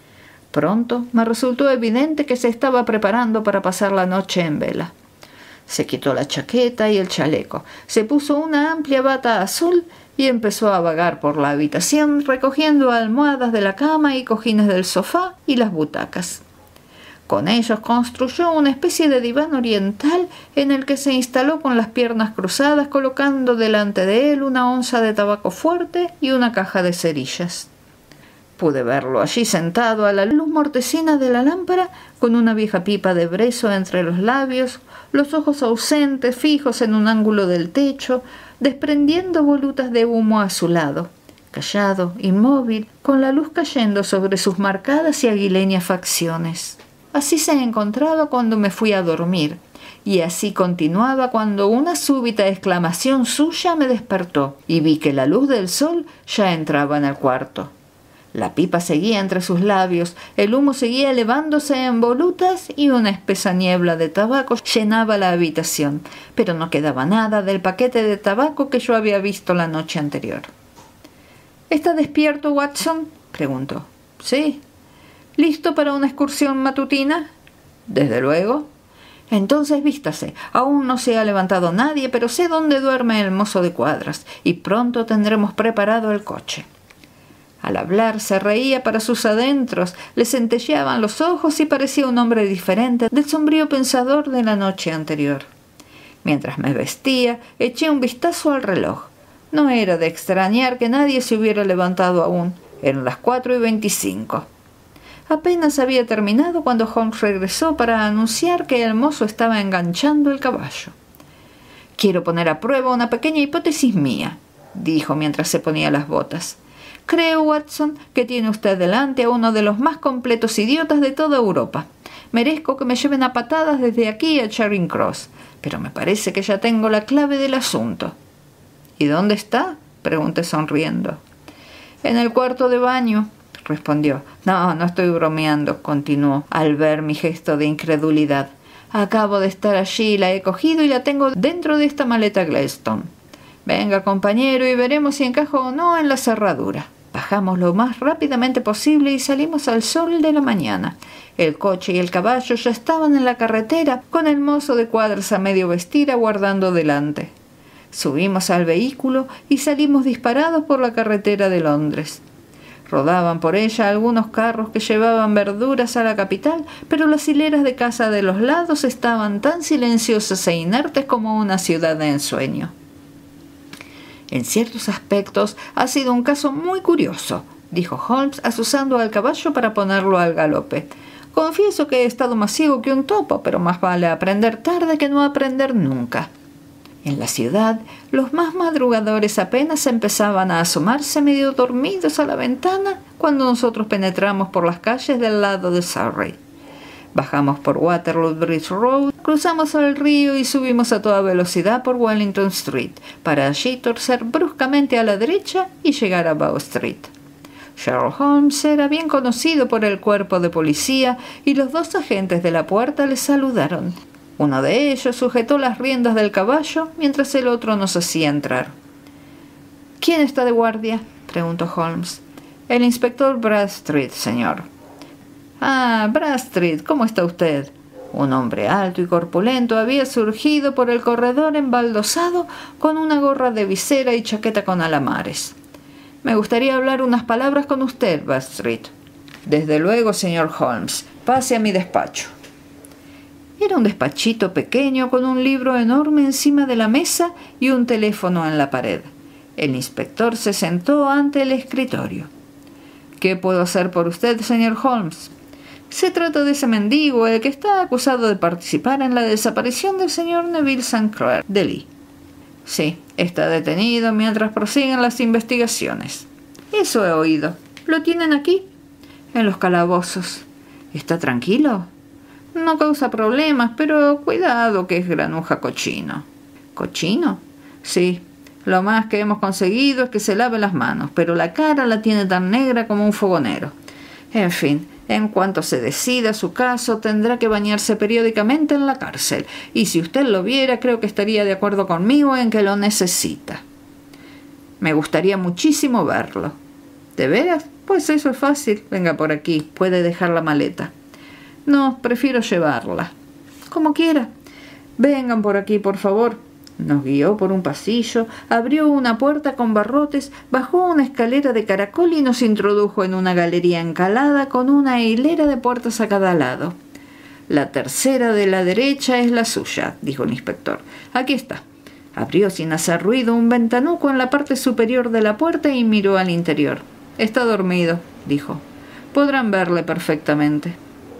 Pronto me resultó evidente que se estaba preparando para pasar la noche en vela. Se quitó la chaqueta y el chaleco, se puso una amplia bata azul y empezó a vagar por la habitación recogiendo almohadas de la cama y cojines del sofá y las butacas. Con ellos construyó una especie de diván oriental en el que se instaló con las piernas cruzadas, colocando delante de él una onza de tabaco fuerte y una caja de cerillas. Pude verlo allí sentado a la luz mortecina de la lámpara, con una vieja pipa de brezo entre los labios, los ojos ausentes fijos en un ángulo del techo, desprendiendo volutas de humo a su lado, callado, inmóvil, con la luz cayendo sobre sus marcadas y aguileñas facciones. Así se encontraba cuando me fui a dormir, y así continuaba cuando una súbita exclamación suya me despertó, y vi que la luz del sol ya entraba en el cuarto. La pipa seguía entre sus labios, el humo seguía elevándose en volutas y una espesa niebla de tabaco llenaba la habitación, pero no quedaba nada del paquete de tabaco que yo había visto la noche anterior. ¿Está despierto, Watson?, preguntó. Sí. ¿Listo para una excursión matutina? Desde luego. Entonces vístase. Aún no se ha levantado nadie, pero sé dónde duerme el mozo de cuadras, y pronto tendremos preparado el coche. Al hablar se reía para sus adentros, le centelleaban los ojos y parecía un hombre diferente del sombrío pensador de la noche anterior. Mientras me vestía, eché un vistazo al reloj. No era de extrañar que nadie se hubiera levantado aún. Eran las cuatro y veinticinco. Apenas había terminado cuando Holmes regresó para anunciar que el mozo estaba enganchando el caballo. «Quiero poner a prueba una pequeña hipótesis mía», dijo mientras se ponía las botas. «Creo, Watson, que tiene usted delante a uno de los más completos idiotas de toda Europa. Merezco que me lleven a patadas desde aquí a Charing Cross, pero me parece que ya tengo la clave del asunto». «¿Y dónde está?», pregunté sonriendo. «En el cuarto de baño», respondió. «No, no estoy bromeando», continuó, al ver mi gesto de incredulidad. «Acabo de estar allí, la he cogido y la tengo dentro de esta maleta Gladstone. Venga, compañero, y veremos si encajo o no en la cerradura». Bajamos lo más rápidamente posible y salimos al sol de la mañana. El coche y el caballo ya estaban en la carretera, con el mozo de cuadras a medio vestir aguardando delante. Subimos al vehículo y salimos disparados por la carretera de Londres. Rodaban por ella algunos carros que llevaban verduras a la capital, pero las hileras de casa de los lados estaban tan silenciosas e inertes como una ciudad de ensueño. «En ciertos aspectos ha sido un caso muy curioso», dijo Holmes, azuzando al caballo para ponerlo al galope. Confieso que he estado más ciego que un topo, pero más vale aprender tarde que no aprender nunca. En la ciudad, los más madrugadores apenas empezaban a asomarse medio dormidos a la ventana cuando nosotros penetramos por las calles del lado de Surrey. Bajamos por Waterloo Bridge Road, cruzamos el río y subimos a toda velocidad por Wellington Street, para allí torcer bruscamente a la derecha y llegar a Bow Street. Sherlock Holmes era bien conocido por el cuerpo de policía y los dos agentes de la puerta le saludaron. Uno de ellos sujetó las riendas del caballo mientras el otro nos hacía entrar. «¿Quién está de guardia?», preguntó Holmes. «El inspector Bradstreet, señor». «Ah, Bradstreet, ¿cómo está usted?». Un hombre alto y corpulento había surgido por el corredor embaldosado con una gorra de visera y chaqueta con alamares. «Me gustaría hablar unas palabras con usted, Bradstreet». «Desde luego, señor Holmes. Pase a mi despacho». Era un despachito pequeño con un libro enorme encima de la mesa y un teléfono en la pared. El inspector se sentó ante el escritorio. «¿Qué puedo hacer por usted, señor Holmes?». «Se trata de ese mendigo, el que está acusado de participar en la desaparición del señor Neville Saint Clair de Lee». «Sí, está detenido mientras prosiguen las investigaciones». «Eso he oído. ¿Lo tienen aquí?» «En los calabozos». «¿Está tranquilo?» «No causa problemas, pero cuidado que es granuja cochino». «¿Cochino?» «Sí. Lo más que hemos conseguido es que se lave las manos, pero la cara la tiene tan negra como un fogonero. En fin, en cuanto se decida su caso, tendrá que bañarse periódicamente en la cárcel, y si usted lo viera, creo que estaría de acuerdo conmigo en que lo necesita». «Me gustaría muchísimo verlo». «¿De veras? Pues eso es fácil. Venga por aquí. Puede dejar la maleta». «No, prefiero llevarla». «Como quiera». «Vengan por aquí, por favor». Nos guió por un pasillo, abrió una puerta con barrotes, bajó una escalera de caracol y nos introdujo en una galería encalada con una hilera de puertas a cada lado. «La tercera de la derecha es la suya», dijo el inspector. «Aquí está». Abrió sin hacer ruido un ventanuco en la parte superior de la puerta y miró al interior. «Está dormido», dijo. «Podrán verle perfectamente».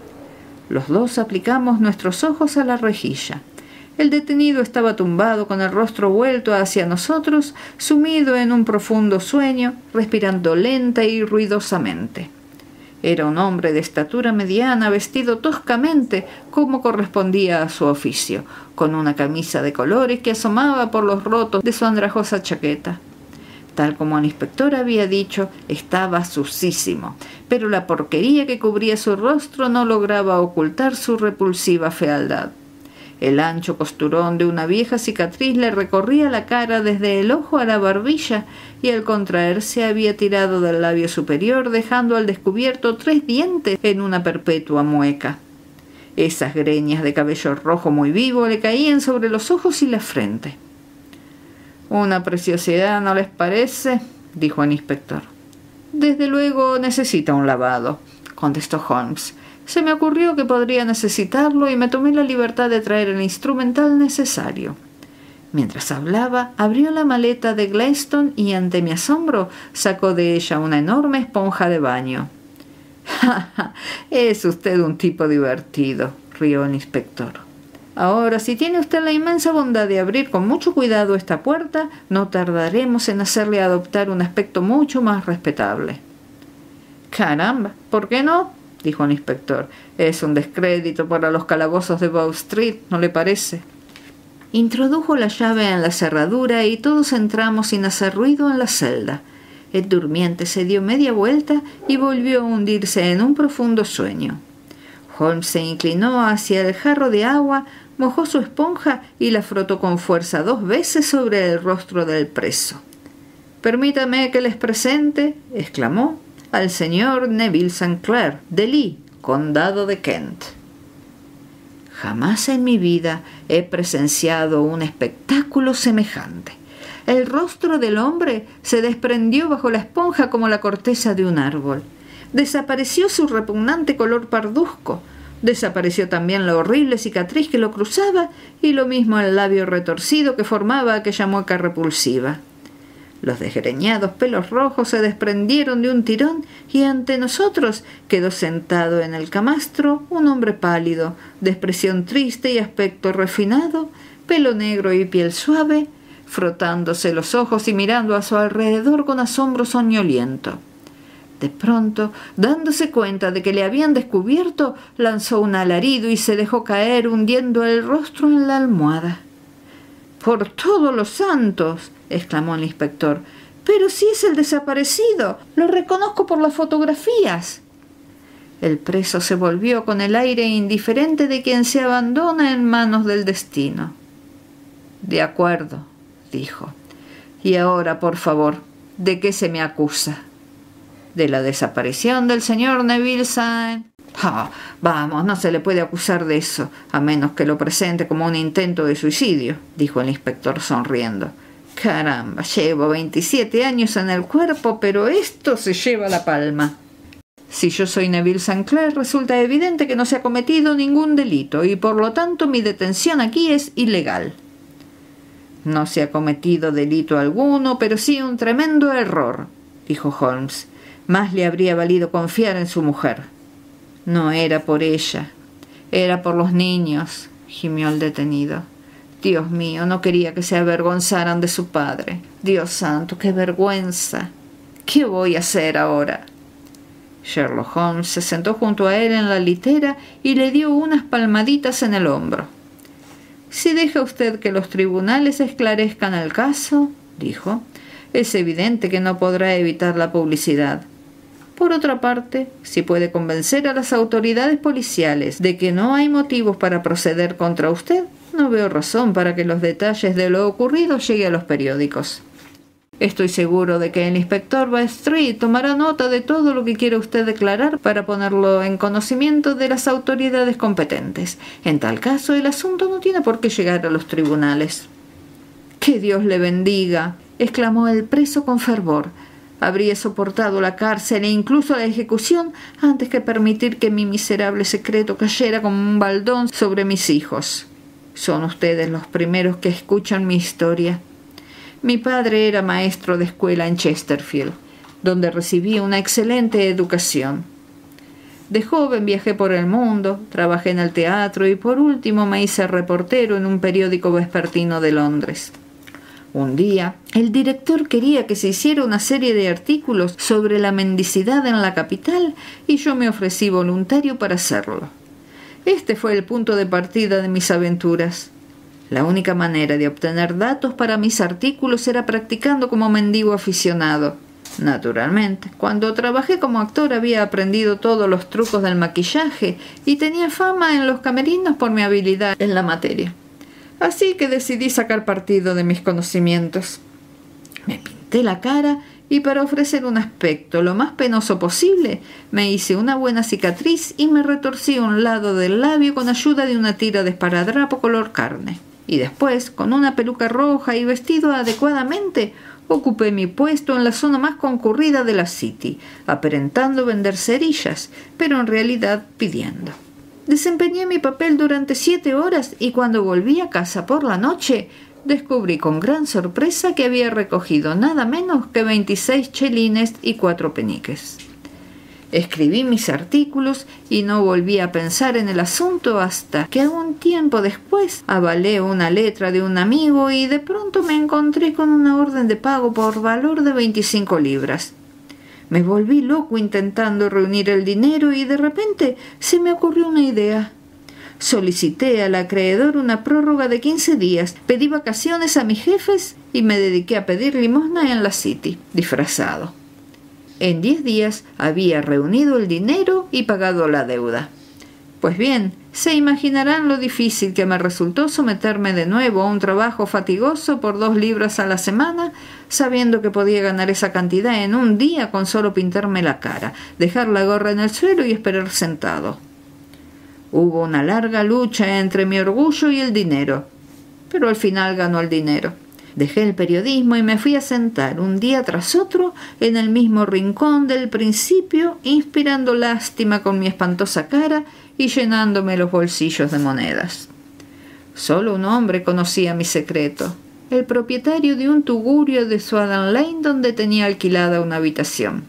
Los dos aplicamos nuestros ojos a la rejilla. El detenido estaba tumbado con el rostro vuelto hacia nosotros, sumido en un profundo sueño, respirando lenta y ruidosamente. Era un hombre de estatura mediana, vestido toscamente, como correspondía a su oficio, con una camisa de colores que asomaba por los rotos de su andrajosa chaqueta. Tal como el inspector había dicho, estaba sucísimo, pero la porquería que cubría su rostro no lograba ocultar su repulsiva fealdad. El ancho costurón de una vieja cicatriz le recorría la cara desde el ojo a la barbilla y al contraerse había tirado del labio superior, dejando al descubierto tres dientes en una perpetua mueca. Esas greñas de cabello rojo muy vivo le caían sobre los ojos y la frente. «Una preciosidad, ¿no les parece?», dijo el inspector. «Desde luego necesita un lavado», contestó Holmes. «Se me ocurrió que podría necesitarlo y me tomé la libertad de traer el instrumental necesario». Mientras hablaba, abrió la maleta de Gladstone y, ante mi asombro, sacó de ella una enorme esponja de baño. «Ja, ja, es usted un tipo divertido», rió el inspector. «Ahora, si tiene usted la inmensa bondad de abrir con mucho cuidado esta puerta, no tardaremos en hacerle adoptar un aspecto mucho más respetable». «Caramba, ¿por qué no?», dijo el inspector. «Es un descrédito para los calabozos de Bow Street, ¿no le parece?». Introdujo la llave en la cerradura y todos entramos sin hacer ruido en la celda. El durmiente se dio media vuelta y volvió a hundirse en un profundo sueño. Holmes se inclinó hacia el jarro de agua, mojó su esponja y la frotó con fuerza dos veces sobre el rostro del preso. «Permítame que les presente», exclamó, «al señor Neville Saint Clair, de Lee, condado de Kent». Jamás en mi vida he presenciado un espectáculo semejante. El rostro del hombre se desprendió bajo la esponja como la corteza de un árbol. Desapareció su repugnante color parduzco. Desapareció también la horrible cicatriz que lo cruzaba y lo mismo el labio retorcido que formaba aquella mueca repulsiva. Los desgreñados pelos rojos se desprendieron de un tirón y ante nosotros quedó sentado en el camastro un hombre pálido, de expresión triste y aspecto refinado, pelo negro y piel suave, frotándose los ojos y mirando a su alrededor con asombro soñoliento. De pronto, dándose cuenta de que le habían descubierto, lanzó un alarido y se dejó caer hundiendo el rostro en la almohada. «¡Por todos los santos!», exclamó el inspector. «¡Pero si es el desaparecido! ¡Lo reconozco por las fotografías!». El preso se volvió con el aire indiferente de quien se abandona en manos del destino. «De acuerdo», dijo. «Y ahora, por favor, ¿de qué se me acusa?». «De la desaparición del señor Neville Saint». «Ah, vamos, no se le puede acusar de eso, a menos que lo presente como un intento de suicidio», dijo el inspector sonriendo. «Caramba, llevo veintisiete años en el cuerpo, pero esto se lleva la palma. Si yo soy Neville Saint Clair, resulta evidente que no se ha cometido ningún delito y por lo tanto mi detención aquí es ilegal». «No se ha cometido delito alguno, pero sí un tremendo error», dijo Holmes. «Más le habría valido confiar en su mujer». «No era por ella, era por los niños», gimió el detenido. «Dios mío, no quería que se avergonzaran de su padre. Dios santo, qué vergüenza. ¿Qué voy a hacer ahora?». Sherlock Holmes se sentó junto a él en la litera y le dio unas palmaditas en el hombro. «Si deja usted que los tribunales esclarezcan el caso», dijo, «es evidente que no podrá evitar la publicidad. Por otra parte, si puede convencer a las autoridades policiales de que no hay motivos para proceder contra usted, no veo razón para que los detalles de lo ocurrido lleguen a los periódicos. Estoy seguro de que el inspector Bradstreet tomará nota de todo lo que quiera usted declarar para ponerlo en conocimiento de las autoridades competentes. En tal caso, el asunto no tiene por qué llegar a los tribunales». «¡Que Dios le bendiga!», exclamó el preso con fervor. «Habría soportado la cárcel e incluso la ejecución antes que permitir que mi miserable secreto cayera como un baldón sobre mis hijos. Son ustedes los primeros que escuchan mi historia. Mi padre era maestro de escuela en Chesterfield, donde recibí una excelente educación. De joven viajé por el mundo, trabajé en el teatro y por último me hice reportero en un periódico vespertino de Londres. Un día, el director quería que se hiciera una serie de artículos sobre la mendicidad en la capital y yo me ofrecí voluntario para hacerlo. Este fue el punto de partida de mis aventuras. La única manera de obtener datos para mis artículos era practicando como mendigo aficionado. Naturalmente, cuando trabajé como actor había aprendido todos los trucos del maquillaje y tenía fama en los camerinos por mi habilidad en la materia. Así que decidí sacar partido de mis conocimientos. Me pinté la cara y para ofrecer un aspecto lo más penoso posible, me hice una buena cicatriz y me retorcí un lado del labio con ayuda de una tira de esparadrapo color carne. Y después, con una peluca roja y vestido adecuadamente, ocupé mi puesto en la zona más concurrida de la City, aparentando vender cerillas, pero en realidad pidiendo. Desempeñé mi papel durante siete horas y cuando volví a casa por la noche, descubrí con gran sorpresa que había recogido nada menos que veintiséis chelines y cuatro peniques. Escribí mis artículos y no volví a pensar en el asunto hasta que algún tiempo después avalé una letra de un amigo y de pronto me encontré con una orden de pago por valor de veinticinco libras. Me volví loco intentando reunir el dinero y de repente se me ocurrió una idea. Solicité al acreedor una prórroga de quince días, pedí vacaciones a mis jefes y me dediqué a pedir limosna en la City, disfrazado. En diez días había reunido el dinero y pagado la deuda. Pues bien, se imaginarán lo difícil que me resultó someterme de nuevo a un trabajo fatigoso por dos libras a la semana, sabiendo que podía ganar esa cantidad en un día con solo pintarme la cara, dejar la gorra en el suelo y esperar sentado. Hubo una larga lucha entre mi orgullo y el dinero, pero al final ganó el dinero. Dejé el periodismo y me fui a sentar un día tras otro en el mismo rincón del principio, inspirando lástima con mi espantosa cara y llenándome los bolsillos de monedas. Solo un hombre conocía mi secreto, el propietario de un tugurio de Swadan Lane donde tenía alquilada una habitación.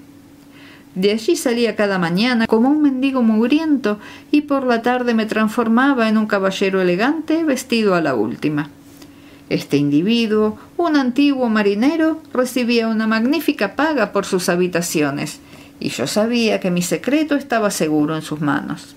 De allí salía cada mañana como un mendigo mugriento y por la tarde me transformaba en un caballero elegante vestido a la última. Este individuo, un antiguo marinero, recibía una magnífica paga por sus habitaciones, y yo sabía que mi secreto estaba seguro en sus manos.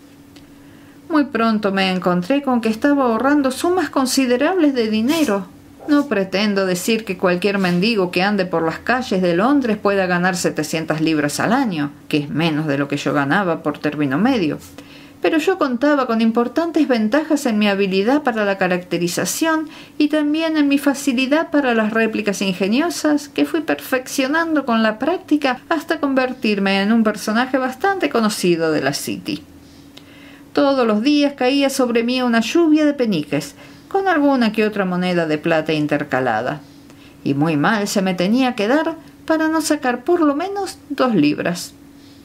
Muy pronto me encontré con que estaba ahorrando sumas considerables de dinero. No pretendo decir que cualquier mendigo que ande por las calles de Londres pueda ganar setecientas libras al año, que es menos de lo que yo ganaba por término medio. Pero yo contaba con importantes ventajas en mi habilidad para la caracterización y también en mi facilidad para las réplicas ingeniosas, que fui perfeccionando con la práctica hasta convertirme en un personaje bastante conocido de la City. Todos los días caía sobre mí una lluvia de peniques, con alguna que otra moneda de plata intercalada, y muy mal se me tenía que dar para no sacar por lo menos dos libras.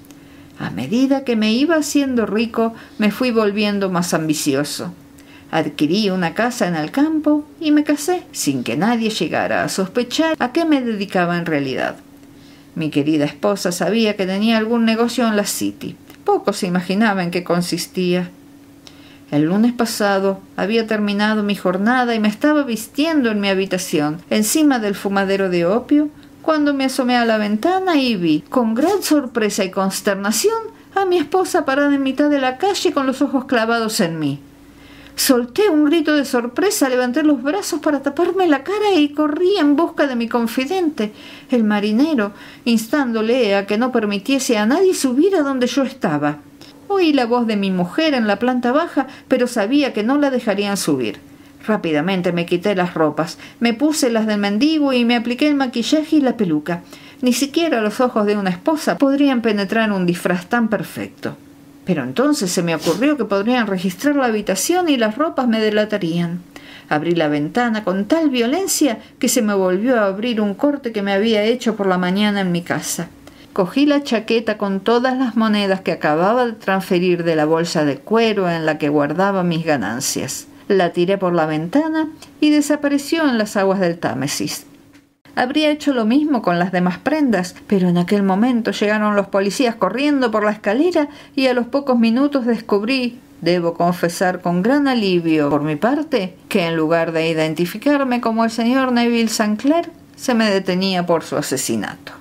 A medida que me iba haciendo rico, me fui volviendo más ambicioso. Adquirí una casa en el campo y me casé sin que nadie llegara a sospechar a qué me dedicaba en realidad. Mi querida esposa sabía que tenía algún negocio en la City. Pocos se imaginaban en qué consistía. El lunes pasado había terminado mi jornada y me estaba vistiendo en mi habitación, encima del fumadero de opio, cuando me asomé a la ventana y vi, con gran sorpresa y consternación, a mi esposa parada en mitad de la calle con los ojos clavados en mí. Solté un grito de sorpresa, levanté los brazos para taparme la cara y corrí en busca de mi confidente, el marinero, instándole a que no permitiese a nadie subir a donde yo estaba. Oí la voz de mi mujer en la planta baja, pero sabía que no la dejarían subir. Rápidamente me quité las ropas, me puse las del mendigo y me apliqué el maquillaje y la peluca. Ni siquiera los ojos de una esposa podrían penetrar un disfraz tan perfecto. Pero entonces se me ocurrió que podrían registrar la habitación y las ropas me delatarían. Abrí la ventana con tal violencia que se me volvió a abrir un corte que me había hecho por la mañana en mi casa. Cogí la chaqueta con todas las monedas que acababa de transferir de la bolsa de cuero en la que guardaba mis ganancias. La tiré por la ventana y desapareció en las aguas del Támesis. Habría hecho lo mismo con las demás prendas, pero en aquel momento llegaron los policías corriendo por la escalera y a los pocos minutos descubrí, debo confesar con gran alivio por mi parte, que en lugar de identificarme como el señor Neville Sinclair, se me detenía por su asesinato.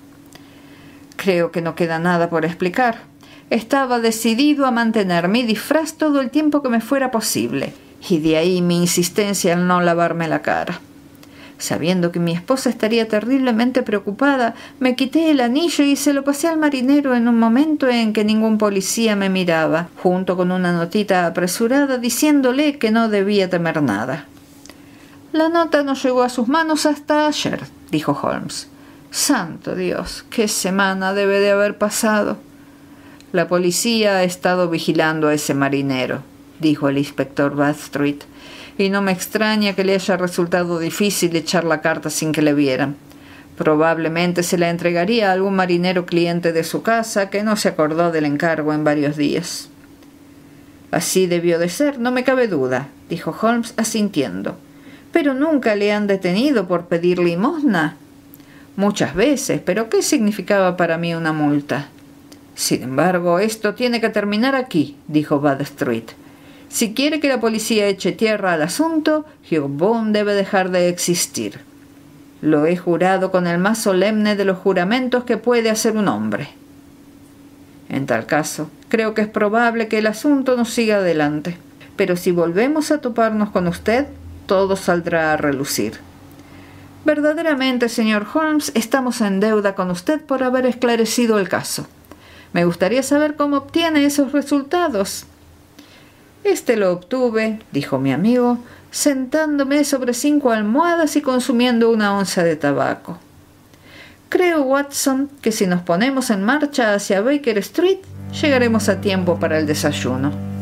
Creo que no queda nada por explicar. Estaba decidido a mantener mi disfraz todo el tiempo que me fuera posible, y de ahí mi insistencia en no lavarme la cara. Sabiendo que mi esposa estaría terriblemente preocupada, me quité el anillo y se lo pasé al marinero en un momento en que ningún policía me miraba, junto con una notita apresurada diciéndole que no debía temer nada. «La nota no llegó a sus manos hasta ayer», dijo Holmes. «Santo Dios, qué semana debe de haber pasado». «La policía ha estado vigilando a ese marinero», dijo el inspector Bradstreet, «y no me extraña que le haya resultado difícil echar la carta sin que le vieran. Probablemente se la entregaría a algún marinero cliente de su casa que no se acordó del encargo en varios días». «Así debió de ser, no me cabe duda», dijo Holmes asintiendo. «Pero nunca le han detenido por pedir limosna». «Muchas veces, pero ¿qué significaba para mí una multa?» «Sin embargo, esto tiene que terminar aquí», dijo Bradstreet. «Si quiere que la policía eche tierra al asunto, Hugh Boone debe dejar de existir. Lo he jurado con el más solemne de los juramentos que puede hacer un hombre. En tal caso, creo que es probable que el asunto no siga adelante. Pero si volvemos a toparnos con usted, todo saldrá a relucir. Verdaderamente, señor Holmes, estamos en deuda con usted por haber esclarecido el caso. Me gustaría saber cómo obtiene esos resultados». «Este lo obtuve», dijo mi amigo, «sentándome sobre cinco almohadas y consumiendo una onza de tabaco. Creo, Watson, que si nos ponemos en marcha hacia Baker Street, llegaremos a tiempo para el desayuno».